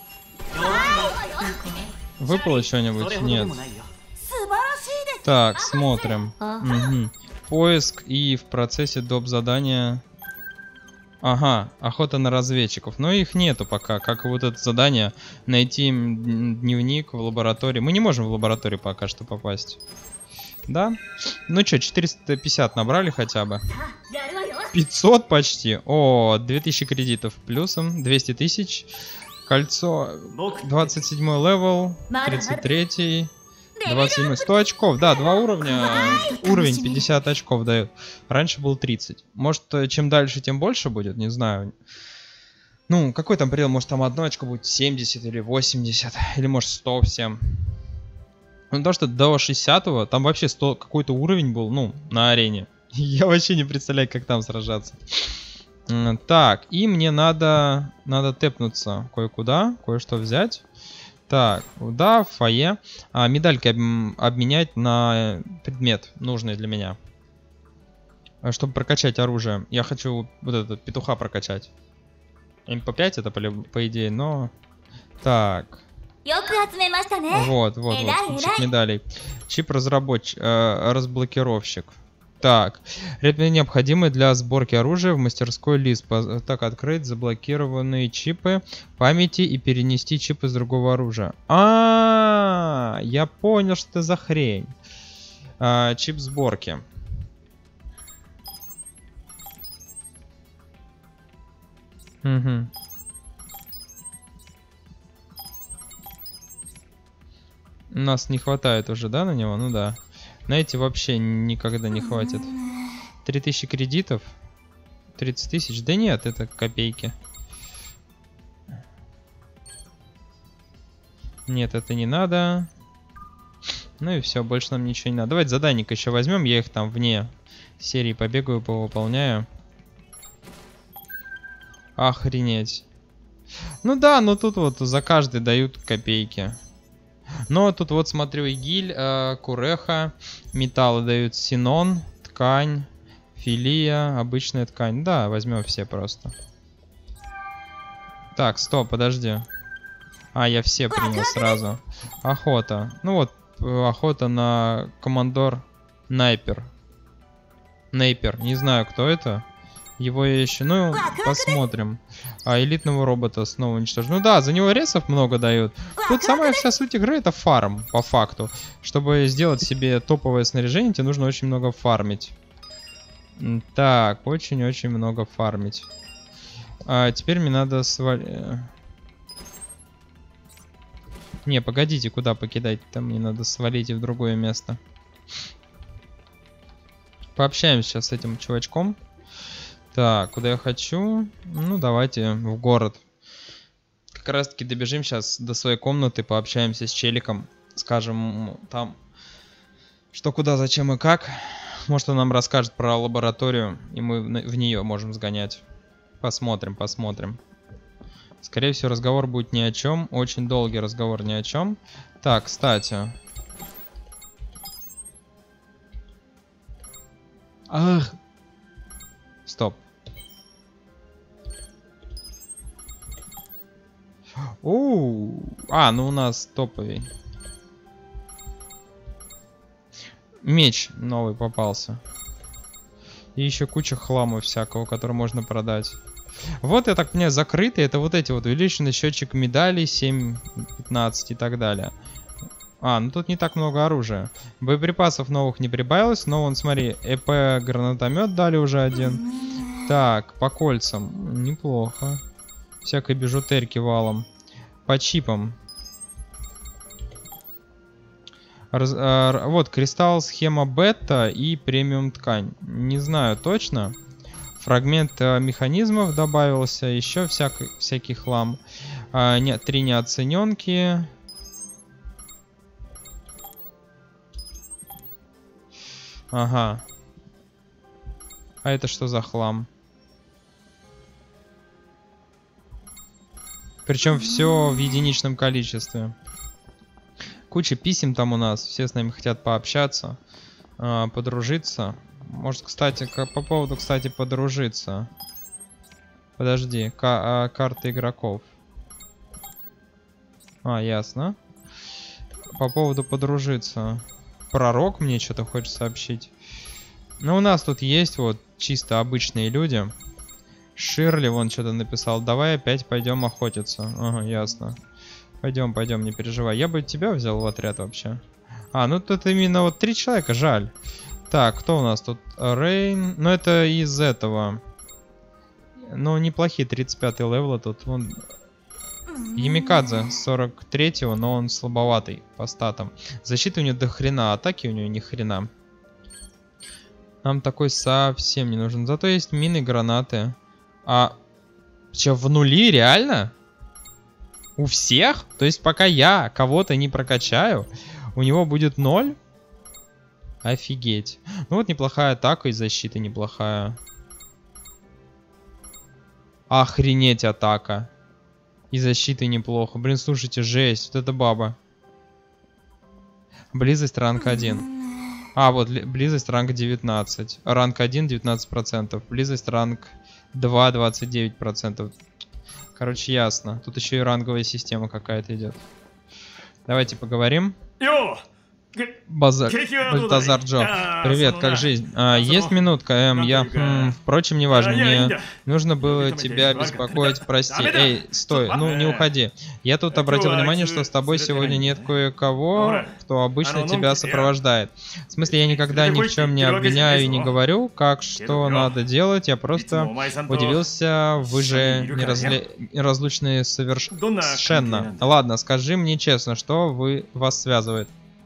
Выпало それ что-нибудь? ほどで Нет. もないよ素晴らしいです Так, смотрим. А. Мгм. Поиск и в процессе доп. Задания. Ага, охота на разведчиков. Но их нету пока. Как и вот это задание найти м, дневник в лаборатории. Мы не можем в лабораторию пока что попасть. Да? Ну что, четыреста пятьдесят набрали хотя бы. やるわよ пятьсот почти. О, две тысячи кредитов плюсом. двести тысяч. Кольцо. 僕 двадцать седьмой левел. тридцать третий. двадцать семь. сто очков. Да, два уровня. Уровень пятьдесят очков дает. Раньше был тридцать. Может, э, чем дальше, тем больше будет? Не знаю. Ну, какой там предел? Может, там одно очко будет семьдесят или восемьдесят. Или может сто всем. Ну, то, что до шестидесятого там вообще сто какой-то уровень был, ну, на арене. Я вообще не представляю, как там сражаться. М, Так, и мне надо, надо тэпнуться кое-куда, кое-что взять. Так, да, в фойе. А, медальки об- обменять на предмет, нужный для меня. А, чтобы прокачать оружие. Я хочу вот этот петуха прокачать. эм пэ пять это по, лю- по идее, но... Так, よく集めましたね вот, вот, Эля, вот, чип эля. медалей. Чип разработчик, э, разблокировщик. Так, предметы необходимые для сборки оружия в мастерской лист. По- Так, открыть заблокированные чипы памяти и перенести чипы из другого оружия. А, я понял, что это за хрень. А, чип сборки. Угу. Нас не хватает уже, да, на него? Ну да. На эти вообще никогда не хватит. три тысячи кредитов. тридцать тысяч. Да нет, это копейки. Нет, это не надо. Ну и все, больше нам ничего не надо. Давайте заданник еще возьмем. Я их там вне серии побегаю, повыполняю. Охренеть. Ну да, но тут вот за каждый дают копейки. Но тут вот смотрю, игиль, э, куреха, металлы дают синон, ткань, филия, обычная ткань. Да, возьмем все просто. Так, стоп, подожди. А, я все принял сразу. Охота. Ну вот, э, охота на командор Найпер. Нейпер, не знаю, кто это. Его я еще, ну, посмотрим. А, элитного робота снова уничтожить. Ну да, за него ресов много дают. Тут самая вся суть игры — это фарм, по факту. Чтобы сделать себе топовое снаряжение, тебе нужно очень много фармить. М, Так, очень-очень много фармить. А, теперь мне надо свалить... Не, погодите, куда покидать? Там мне надо свалить и в другое место. Пообщаемся сейчас с этим чувачком. Так, куда я хочу? Ну, давайте в город. Как раз таки добежим сейчас до своей комнаты, пообщаемся с челиком. Скажем там, что, куда, зачем и как. Может, он нам расскажет про лабораторию, и мы в в нее можем сгонять. Посмотрим, посмотрим. Скорее всего, разговор будет ни о чем. Очень долгий разговор ни о чем. Так, кстати. Ах. Стоп. Оу. А, ну у нас топовый. Меч новый попался. И еще куча хлама всякого, который можно продать. Вот, я так понимаю, закрытый. Это вот эти вот увеличенный счетчик медалей семь, пятнадцать и так далее. А, ну тут не так много оружия. Боеприпасов новых не прибавилось, но вон, смотри, ЭП гранатомет дали уже один. Так, по кольцам. Неплохо. Всякой бижутерки валом. По чипам. Раз, а, вот, кристалл, схема бета и премиум ткань. Не знаю точно. Фрагмент а, механизмов добавился. Еще всякий, всякий хлам. А, не, три неоцененки. Ага. А это что за хлам? Причем все в единичном количестве. Куча писем там у нас. Все с нами хотят пообщаться, э, подружиться. Может, кстати, по поводу, кстати, подружиться. Подожди, К карты игроков. А, ясно. По поводу подружиться. Пророк мне что-то хочет сообщить. Ну, у нас тут есть вот чисто обычные люди. Ширли вон что-то написал. Давай опять пойдем охотиться. Ага, ясно. Пойдем, пойдем, не переживай. Я бы тебя взял в отряд вообще. А, ну тут именно вот три человека, жаль. Так, кто у нас тут? Рейн. Ну, это из этого. Ну, неплохие тридцать пятый левела тут. Вон... Ямикадзе сорок третьего, но он слабоватый по статам. Защиты у него до хрена, атаки у него ни хрена. Нам такой совсем не нужен. Зато есть мины, гранаты. А че, в нули реально? У всех? То есть пока я кого-то не прокачаю, у него будет ноль? Офигеть. Ну вот неплохая атака и защита неплохая. Охренеть атака. И защиты неплохо. Блин, слушайте, жесть. Вот это баба. Близость ранг один. А, вот близость ранг девятнадцать. Ранг один девятнадцать процентов. Близость ранг два двадцать девять процентов. Короче, ясно. Тут еще и ранговая система какая-то идет. Давайте поговорим. Базар. Бальтазар Джо. Привет, как жизнь? А, есть минутка, Эм, я... Хм, впрочем, неважно, мне нужно было тебя беспокоить, прости. Эй, стой, ну не уходи. Я тут обратил внимание, что с тобой сегодня нет кое-кого, кто обычно тебя сопровождает. В смысле, я никогда ни в чем не обвиняю и не говорю, как что надо делать, я просто удивился, вы же неразле... неразлучные совершенно. Ладно, скажи мне честно, что вы вас связывает?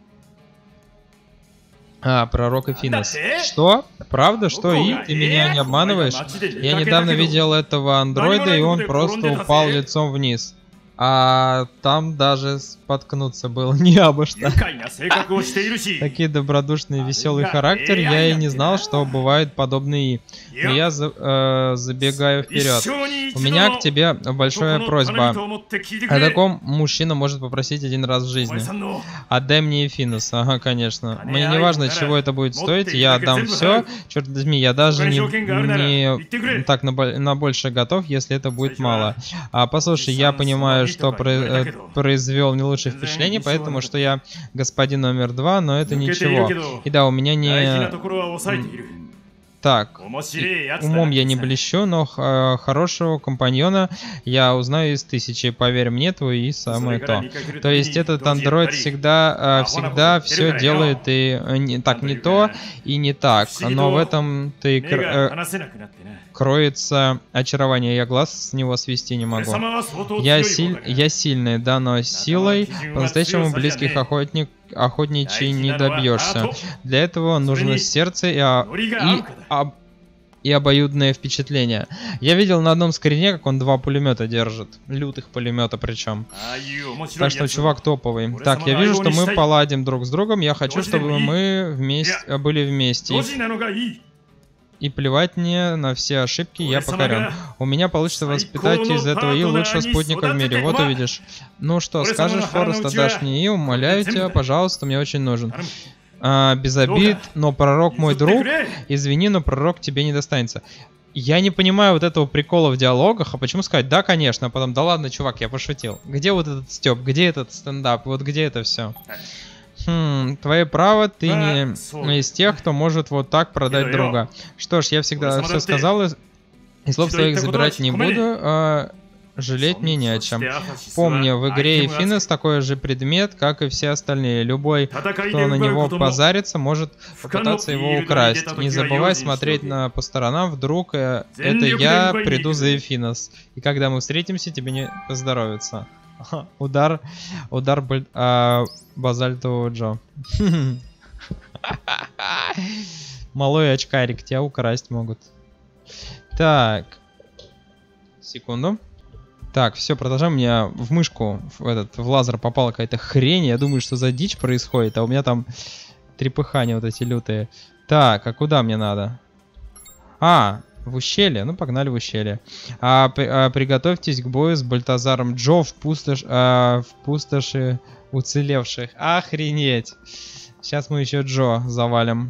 А, пророк и Финос. Что? Правда? Что? И ты меня не обманываешь? Я недавно видел этого андроида, и он просто упал лицом вниз. А там даже споткнуться было не обо что. Такие добродушный, веселый характер. Я и не знал, что бывают подобные. Но я за, э, забегаю вперед. У меня к тебе большая просьба. О таком мужчина может попросить один раз в жизни. Отдай мне Финос. Ага, конечно. Мне не важно, чего это будет стоить. Я отдам все. Черт возьми, я даже не, не так на, на большее готов, если это будет мало. А, послушай, я понимаю, что про, произвел не лучшее впечатление, поэтому что я господин номер два, но это ничего. И да, у меня не... Так, умом я не блещу, но э, хорошего компаньона я узнаю из тысячи, поверь мне, твой и самое то. То есть этот андроид всегда, э, всегда все делает и э, не, так не то и не так, но в этом-то и кр э, кроется очарование, я глаз с него свести не могу. Я, силь, я сильный, да, но силой по-настоящему близких охотник охотничий не добьешься. Для этого нужно сердце и, а, и, а, и обоюдное впечатление. Я видел на одном скрине, как он два пулемета держит. Лютых пулемета причем. Так что чувак топовый. Так, я вижу, что мы поладим друг с другом. Я хочу, чтобы мы вместе были вместе. И плевать мне на все ошибки, я покорен. У меня получится воспитать из этого и лучшего спутника в мире. Вот увидишь. Ну что, скажешь, Форест, отдашь мне и, умоляю тебя, пожалуйста, мне очень нужен. А, без обид, но пророк мой друг. Извини, но пророк тебе не достанется. Я не понимаю вот этого прикола в диалогах, а почему сказать да, конечно, а потом да ладно, чувак, я пошутил. Где вот этот стёб, где этот стендап, вот где это все? Хм, твое право, ты не из тех, кто может вот так продать друга. Что ж, я всегда все сказал, и, и слов своих забирать не буду, а жалеть мне не о чем. Помни, в игре Финос такой же предмет, как и все остальные. Любой, кто на него позарится, может попытаться его украсть. Не забывай смотреть на по сторонам, вдруг э, это я приду за Финос. И когда мы встретимся, тебе не поздоровится. Удар, удар а, базальтового Джо. Малой очкарик, тебя украсть могут. Так. Секунду. Так, все, продолжаем. У меня в мышку, в, этот, в лазер попала какая-то хрень. Я думаю, что за дичь происходит, а у меня там трепыхания вот эти лютые. Так, а куда мне надо? А, в ущелье. Ну, погнали в ущелье. А, при, а, приготовьтесь к бою с Бальтазаром Джо в, пустошь, а, в пустоши уцелевших. Охренеть. Сейчас мы еще Джо завалим.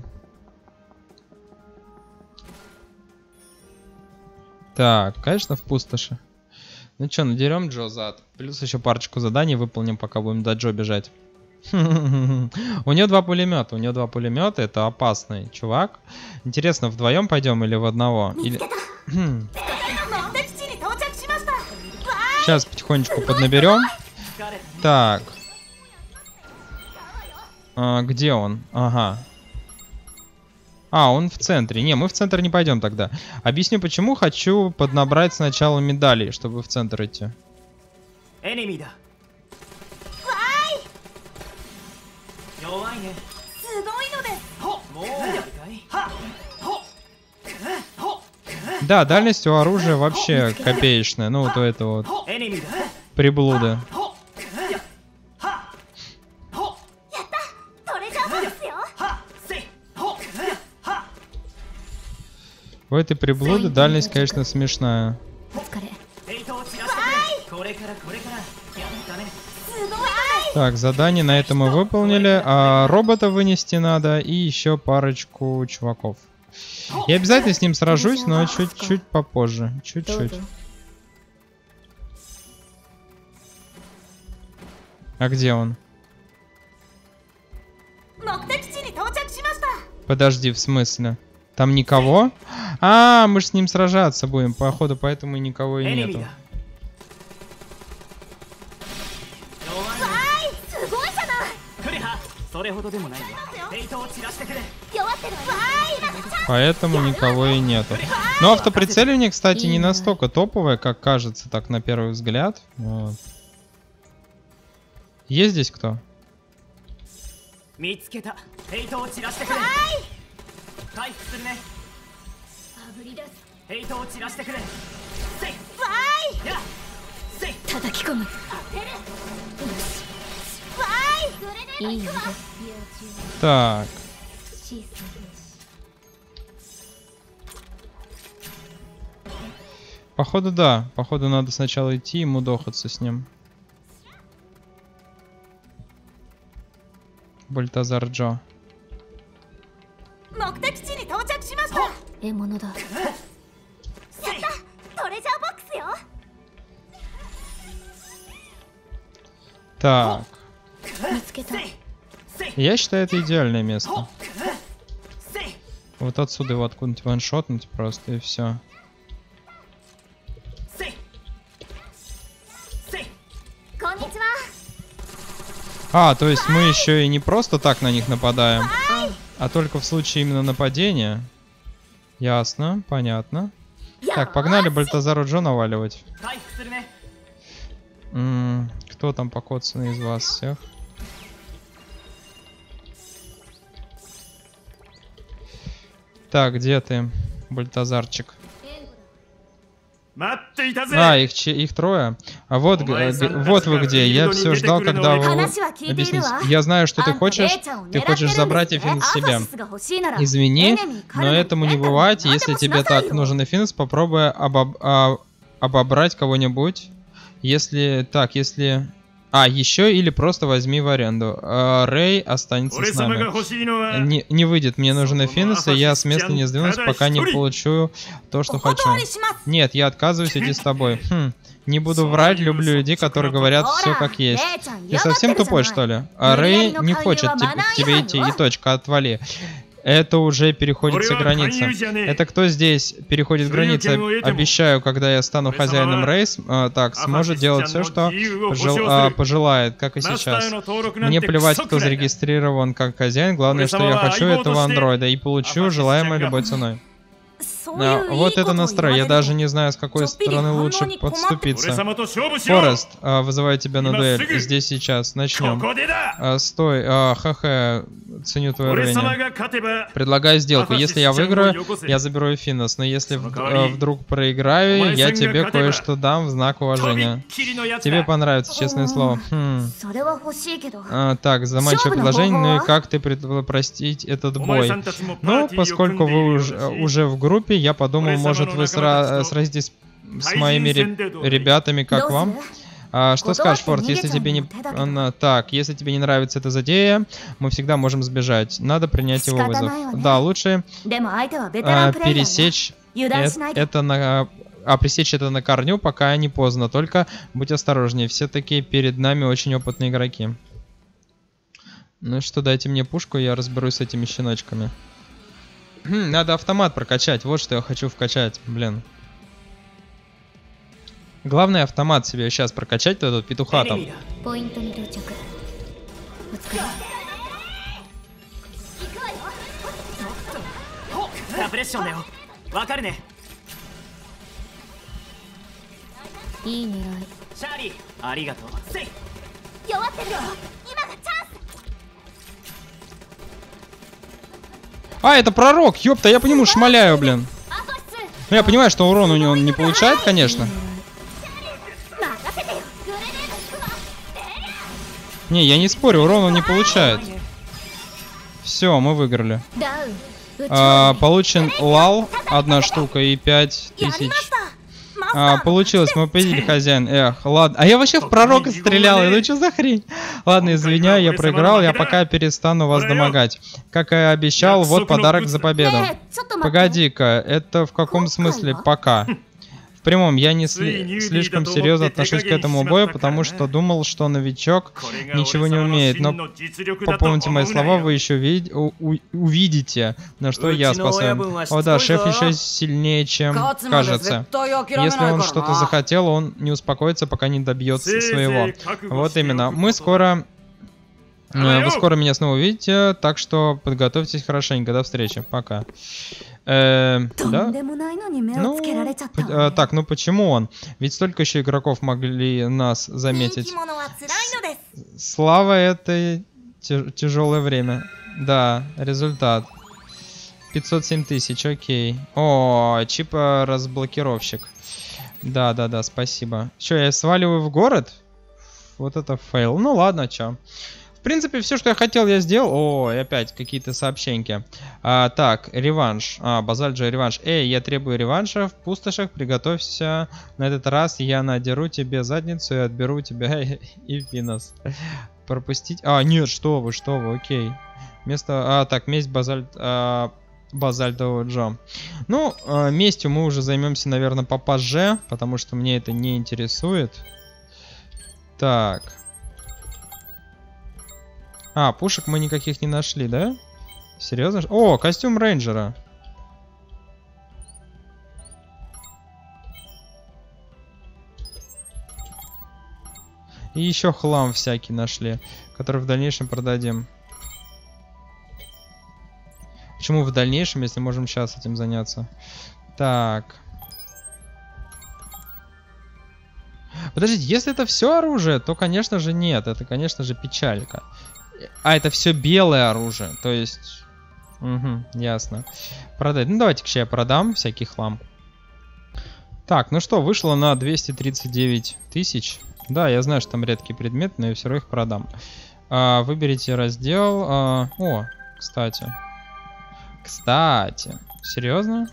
Так, конечно, в пустоши. Ну что, надерем Джо зад. Плюс еще парочку заданий выполним, пока будем до Джо бежать. У нее два пулемета. У нее два пулемета. Это опасный чувак. Интересно, вдвоем пойдем или в одного? Или... Сейчас потихонечку поднаберем. Так. А, где он? Ага. А, он в центре. Не, мы в центр не пойдем тогда. Объясню, почему. Хочу поднабрать сначала медали, чтобы в центр идти. Да, дальность у оружия вообще копеечная. Ну, вот у этого вот приблуды. У этой приблуды дальность, конечно, смешная. Так, задание на это мы выполнили. А робота вынести надо и еще парочку чуваков. Я обязательно с ним сражусь, но чуть-чуть попозже. Чуть-чуть. А где он? Подожди, в смысле? Там никого? А, мы же с ним сражаться будем, походу, поэтому и никого и нету. Поэтому никого и нету. Но автоприцеливание, кстати, не настолько топовое, как кажется так на первый взгляд. Вот. Есть здесь кто? Так. Походу, да. Походу, надо сначала идти и мудохаться с ним. Бальтазар Джо. Так. Я считаю, это идеальное место. Вот отсюда его откуда-нибудь ваншотнуть просто и все. А, то есть мы еще и не просто так на них нападаем, а только в случае именно нападения. Ясно, понятно. Так, погнали Бальтазару Джо наваливать. М-м, кто там покоцанный из вас всех? Так, где ты, Бальтазарчик? А, их, их трое. А вот, вот вы где. Я все ждал, когда вы объясните. Я знаю, что ты хочешь. Ты хочешь забрать Эфинс себе. Извини, но этому не бывает. Если тебе так нужен Эфинс, попробуй обоб... обобрать кого-нибудь. Если... Так, если... А, еще или просто возьми в аренду. А, Рэй останется с нами. Не, не выйдет, мне нужен Эфинс, и я с места не сдвинусь, пока не получу то, что хочу. Нет, я отказываюсь идти с тобой. Хм, не буду врать, люблю людей, которые говорят все как есть. Ты совсем тупой, что ли? А Рэй не хочет тебе, к тебе идти, и точка, отвали. Это уже переходит все границы. Это кто здесь переходит границы? Обещаю, когда я стану хозяином Рейс, э, так, сможет делать все, что пожел, э, пожелает, как и сейчас. Мне плевать, кто зарегистрирован как хозяин, главное, что я хочу этого андроида и получу желаемое любой ценой. А, вот это настрой. Я даже не знаю, с какой стороны лучше подступиться. Форест, а, вызываю тебя на дуэль. Здесь сейчас. Начнем. А, стой. А, ха-ха. ценю твое рвение. Предлагаю сделку. Если я выиграю, я заберу Эфинос. Но если в, э, вдруг проиграю, я тебе кое-что дам в знак уважения. Тебе понравится, честное слово. Хм. А, так, заманчивое предложение. Ну и как ты пред- простить этот бой? Ну, поскольку вы уже, уже в группе, я подумал, может вы сра- сразитесь с моими ре- ребятами, как вам? А, что скажешь, Форд, если тебе не... Она... Так, если тебе не нравится эта затея, мы всегда можем сбежать. Надо принять его вызов. Да, лучше а, пересечь э это на... А пресечь это на корню, пока не поздно. Только будь осторожнее. Все-таки перед нами очень опытные игроки. Ну что, дайте мне пушку, я разберусь с этими щеночками. Надо автомат прокачать. Вот что я хочу вкачать, блин. Главное автомат себе сейчас прокачать, то этот петуха там. А, это пророк, ёпта, я по нему шмаляю, блин. Ну, я понимаю, что урон у него он не получает, конечно. Не, я не спорю, урон он не получает. Все, мы выиграли. А, получен лал, одна штука и пять тысяч. А, получилось, мы победили, хозяин. Эх, ладно. А я вообще в пророка стрелял, ну что за хрень? Ладно, извиняй, я проиграл, я пока перестану вас домогать. Как и обещал, вот подарок за победу. Погоди-ка, это в каком смысле пока? В прямом, я не сли слишком серьезно отношусь к этому бою, потому что думал, что новичок ничего не умеет. Но попомните мои слова, вы еще види увидите, на что я способен. О да, шеф еще сильнее, чем кажется. Если он что-то захотел, он не успокоится, пока не добьется своего. Вот именно. Мы скоро... Вы скоро меня снова увидите, так что подготовьтесь хорошенько. До встречи. Пока. Э, да? Ну, э, так, ну почему он? Ведь столько еще игроков могли нас заметить. Слава, это тяжелое время. Да, результат. пятьсот семь тысяч, окей. О, чипа разблокировщик. Да, да, да, спасибо. Че, я сваливаю в город? Вот это фейл. Ну ладно, чё. В принципе, все, что я хотел, я сделал. О, и опять какие-то сообщения. А, так, реванш. А, Базальт же реванш. Эй, я требую реванша в пустошах. Приготовься. На этот раз я надеру тебе задницу и отберу тебя и Финос. Пропустить. А, нет, что вы, что вы, окей. Место. А, так, месть Базальт. А, Базальтового Джо. Ну, а, местью мы уже займемся, наверное, попозже, потому что мне это не интересует. Так. А, пушек мы никаких не нашли, да? Серьезно? О, костюм рейнджера. И еще хлам всякий нашли, который в дальнейшем продадим. Почему в дальнейшем, если можем сейчас этим заняться? Так. Подождите, если это все оружие, то, конечно же, нет. Это, конечно же, печалька. А, это все белое оружие. То есть... Угу, ясно. Продать. Ну, давайте-ка я продам всякий хлам. Так, ну что, вышло на двести тридцать девять тысяч. Да, я знаю, что там редкие предметы, но я все равно их продам. А, выберите раздел. А, о, кстати. Кстати. Серьезно?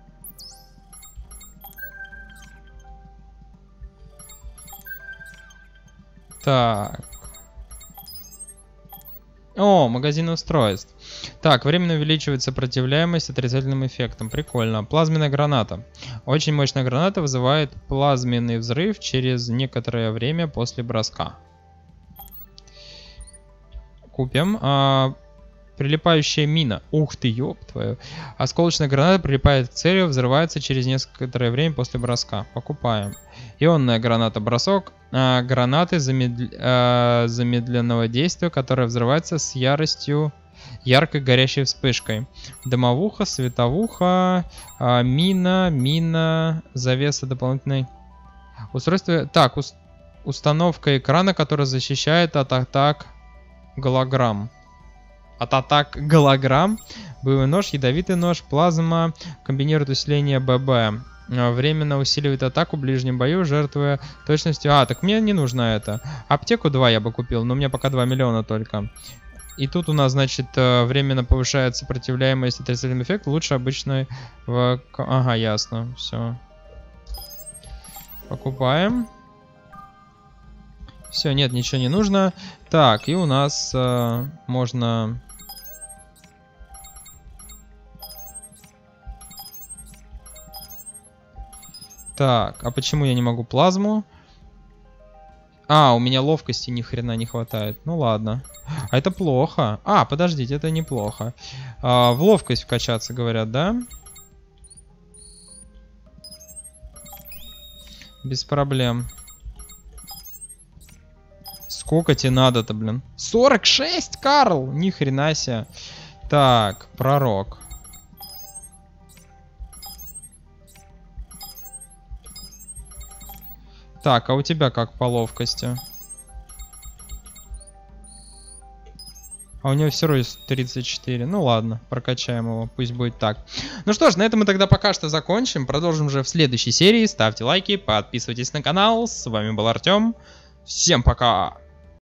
Так. О, магазин устройств. Так, временно увеличивает сопротивляемость отрицательным эффектом. Прикольно. Плазменная граната. Очень мощная граната вызывает плазменный взрыв через некоторое время после броска. Купим. А, прилипающая мина. Ух ты, ёб твою. Осколочная граната прилипает к цели, взрывается через некоторое время после броска. Покупаем. Ионная граната. Бросок а, гранаты замедл... а, замедленного действия, которая взрывается с яростью, яркой горящей вспышкой. Дымовуха, световуха, а, мина, мина, завеса дополнительной. Устройство... Так, ус... установка экрана, которая защищает от атак голограмм. от атак голограмм. Боевой нож, ядовитый нож, плазма, комбинирует усиление ББ. Временно усиливает атаку в ближнем бою, жертвуя точностью. А, так мне не нужно это. Аптеку два я бы купил, но у меня пока два миллиона только. И тут у нас, значит, временно повышает сопротивляемость, отрицательный эффект. Лучше обычной... В... Ага, ясно. Все. Покупаем. Все, нет, ничего не нужно. Так, и у нас э, можно... Так, а почему я не могу плазму? А, у меня ловкости ни хрена не хватает. Ну ладно. А это плохо. А, подождите, это неплохо. А, в ловкость вкачаться, говорят, да? Без проблем. Сколько тебе надо-то, блин? сорок шесть, Карл! Ни хрена себе. Так, пророк. Так, а у тебя как по ловкости? А у него все равно тридцать четыре. Ну ладно, прокачаем его, пусть будет так. Ну что ж, на этом мы тогда пока что закончим. Продолжим уже в следующей серии. Ставьте лайки, подписывайтесь на канал. С вами был Артем. Всем пока!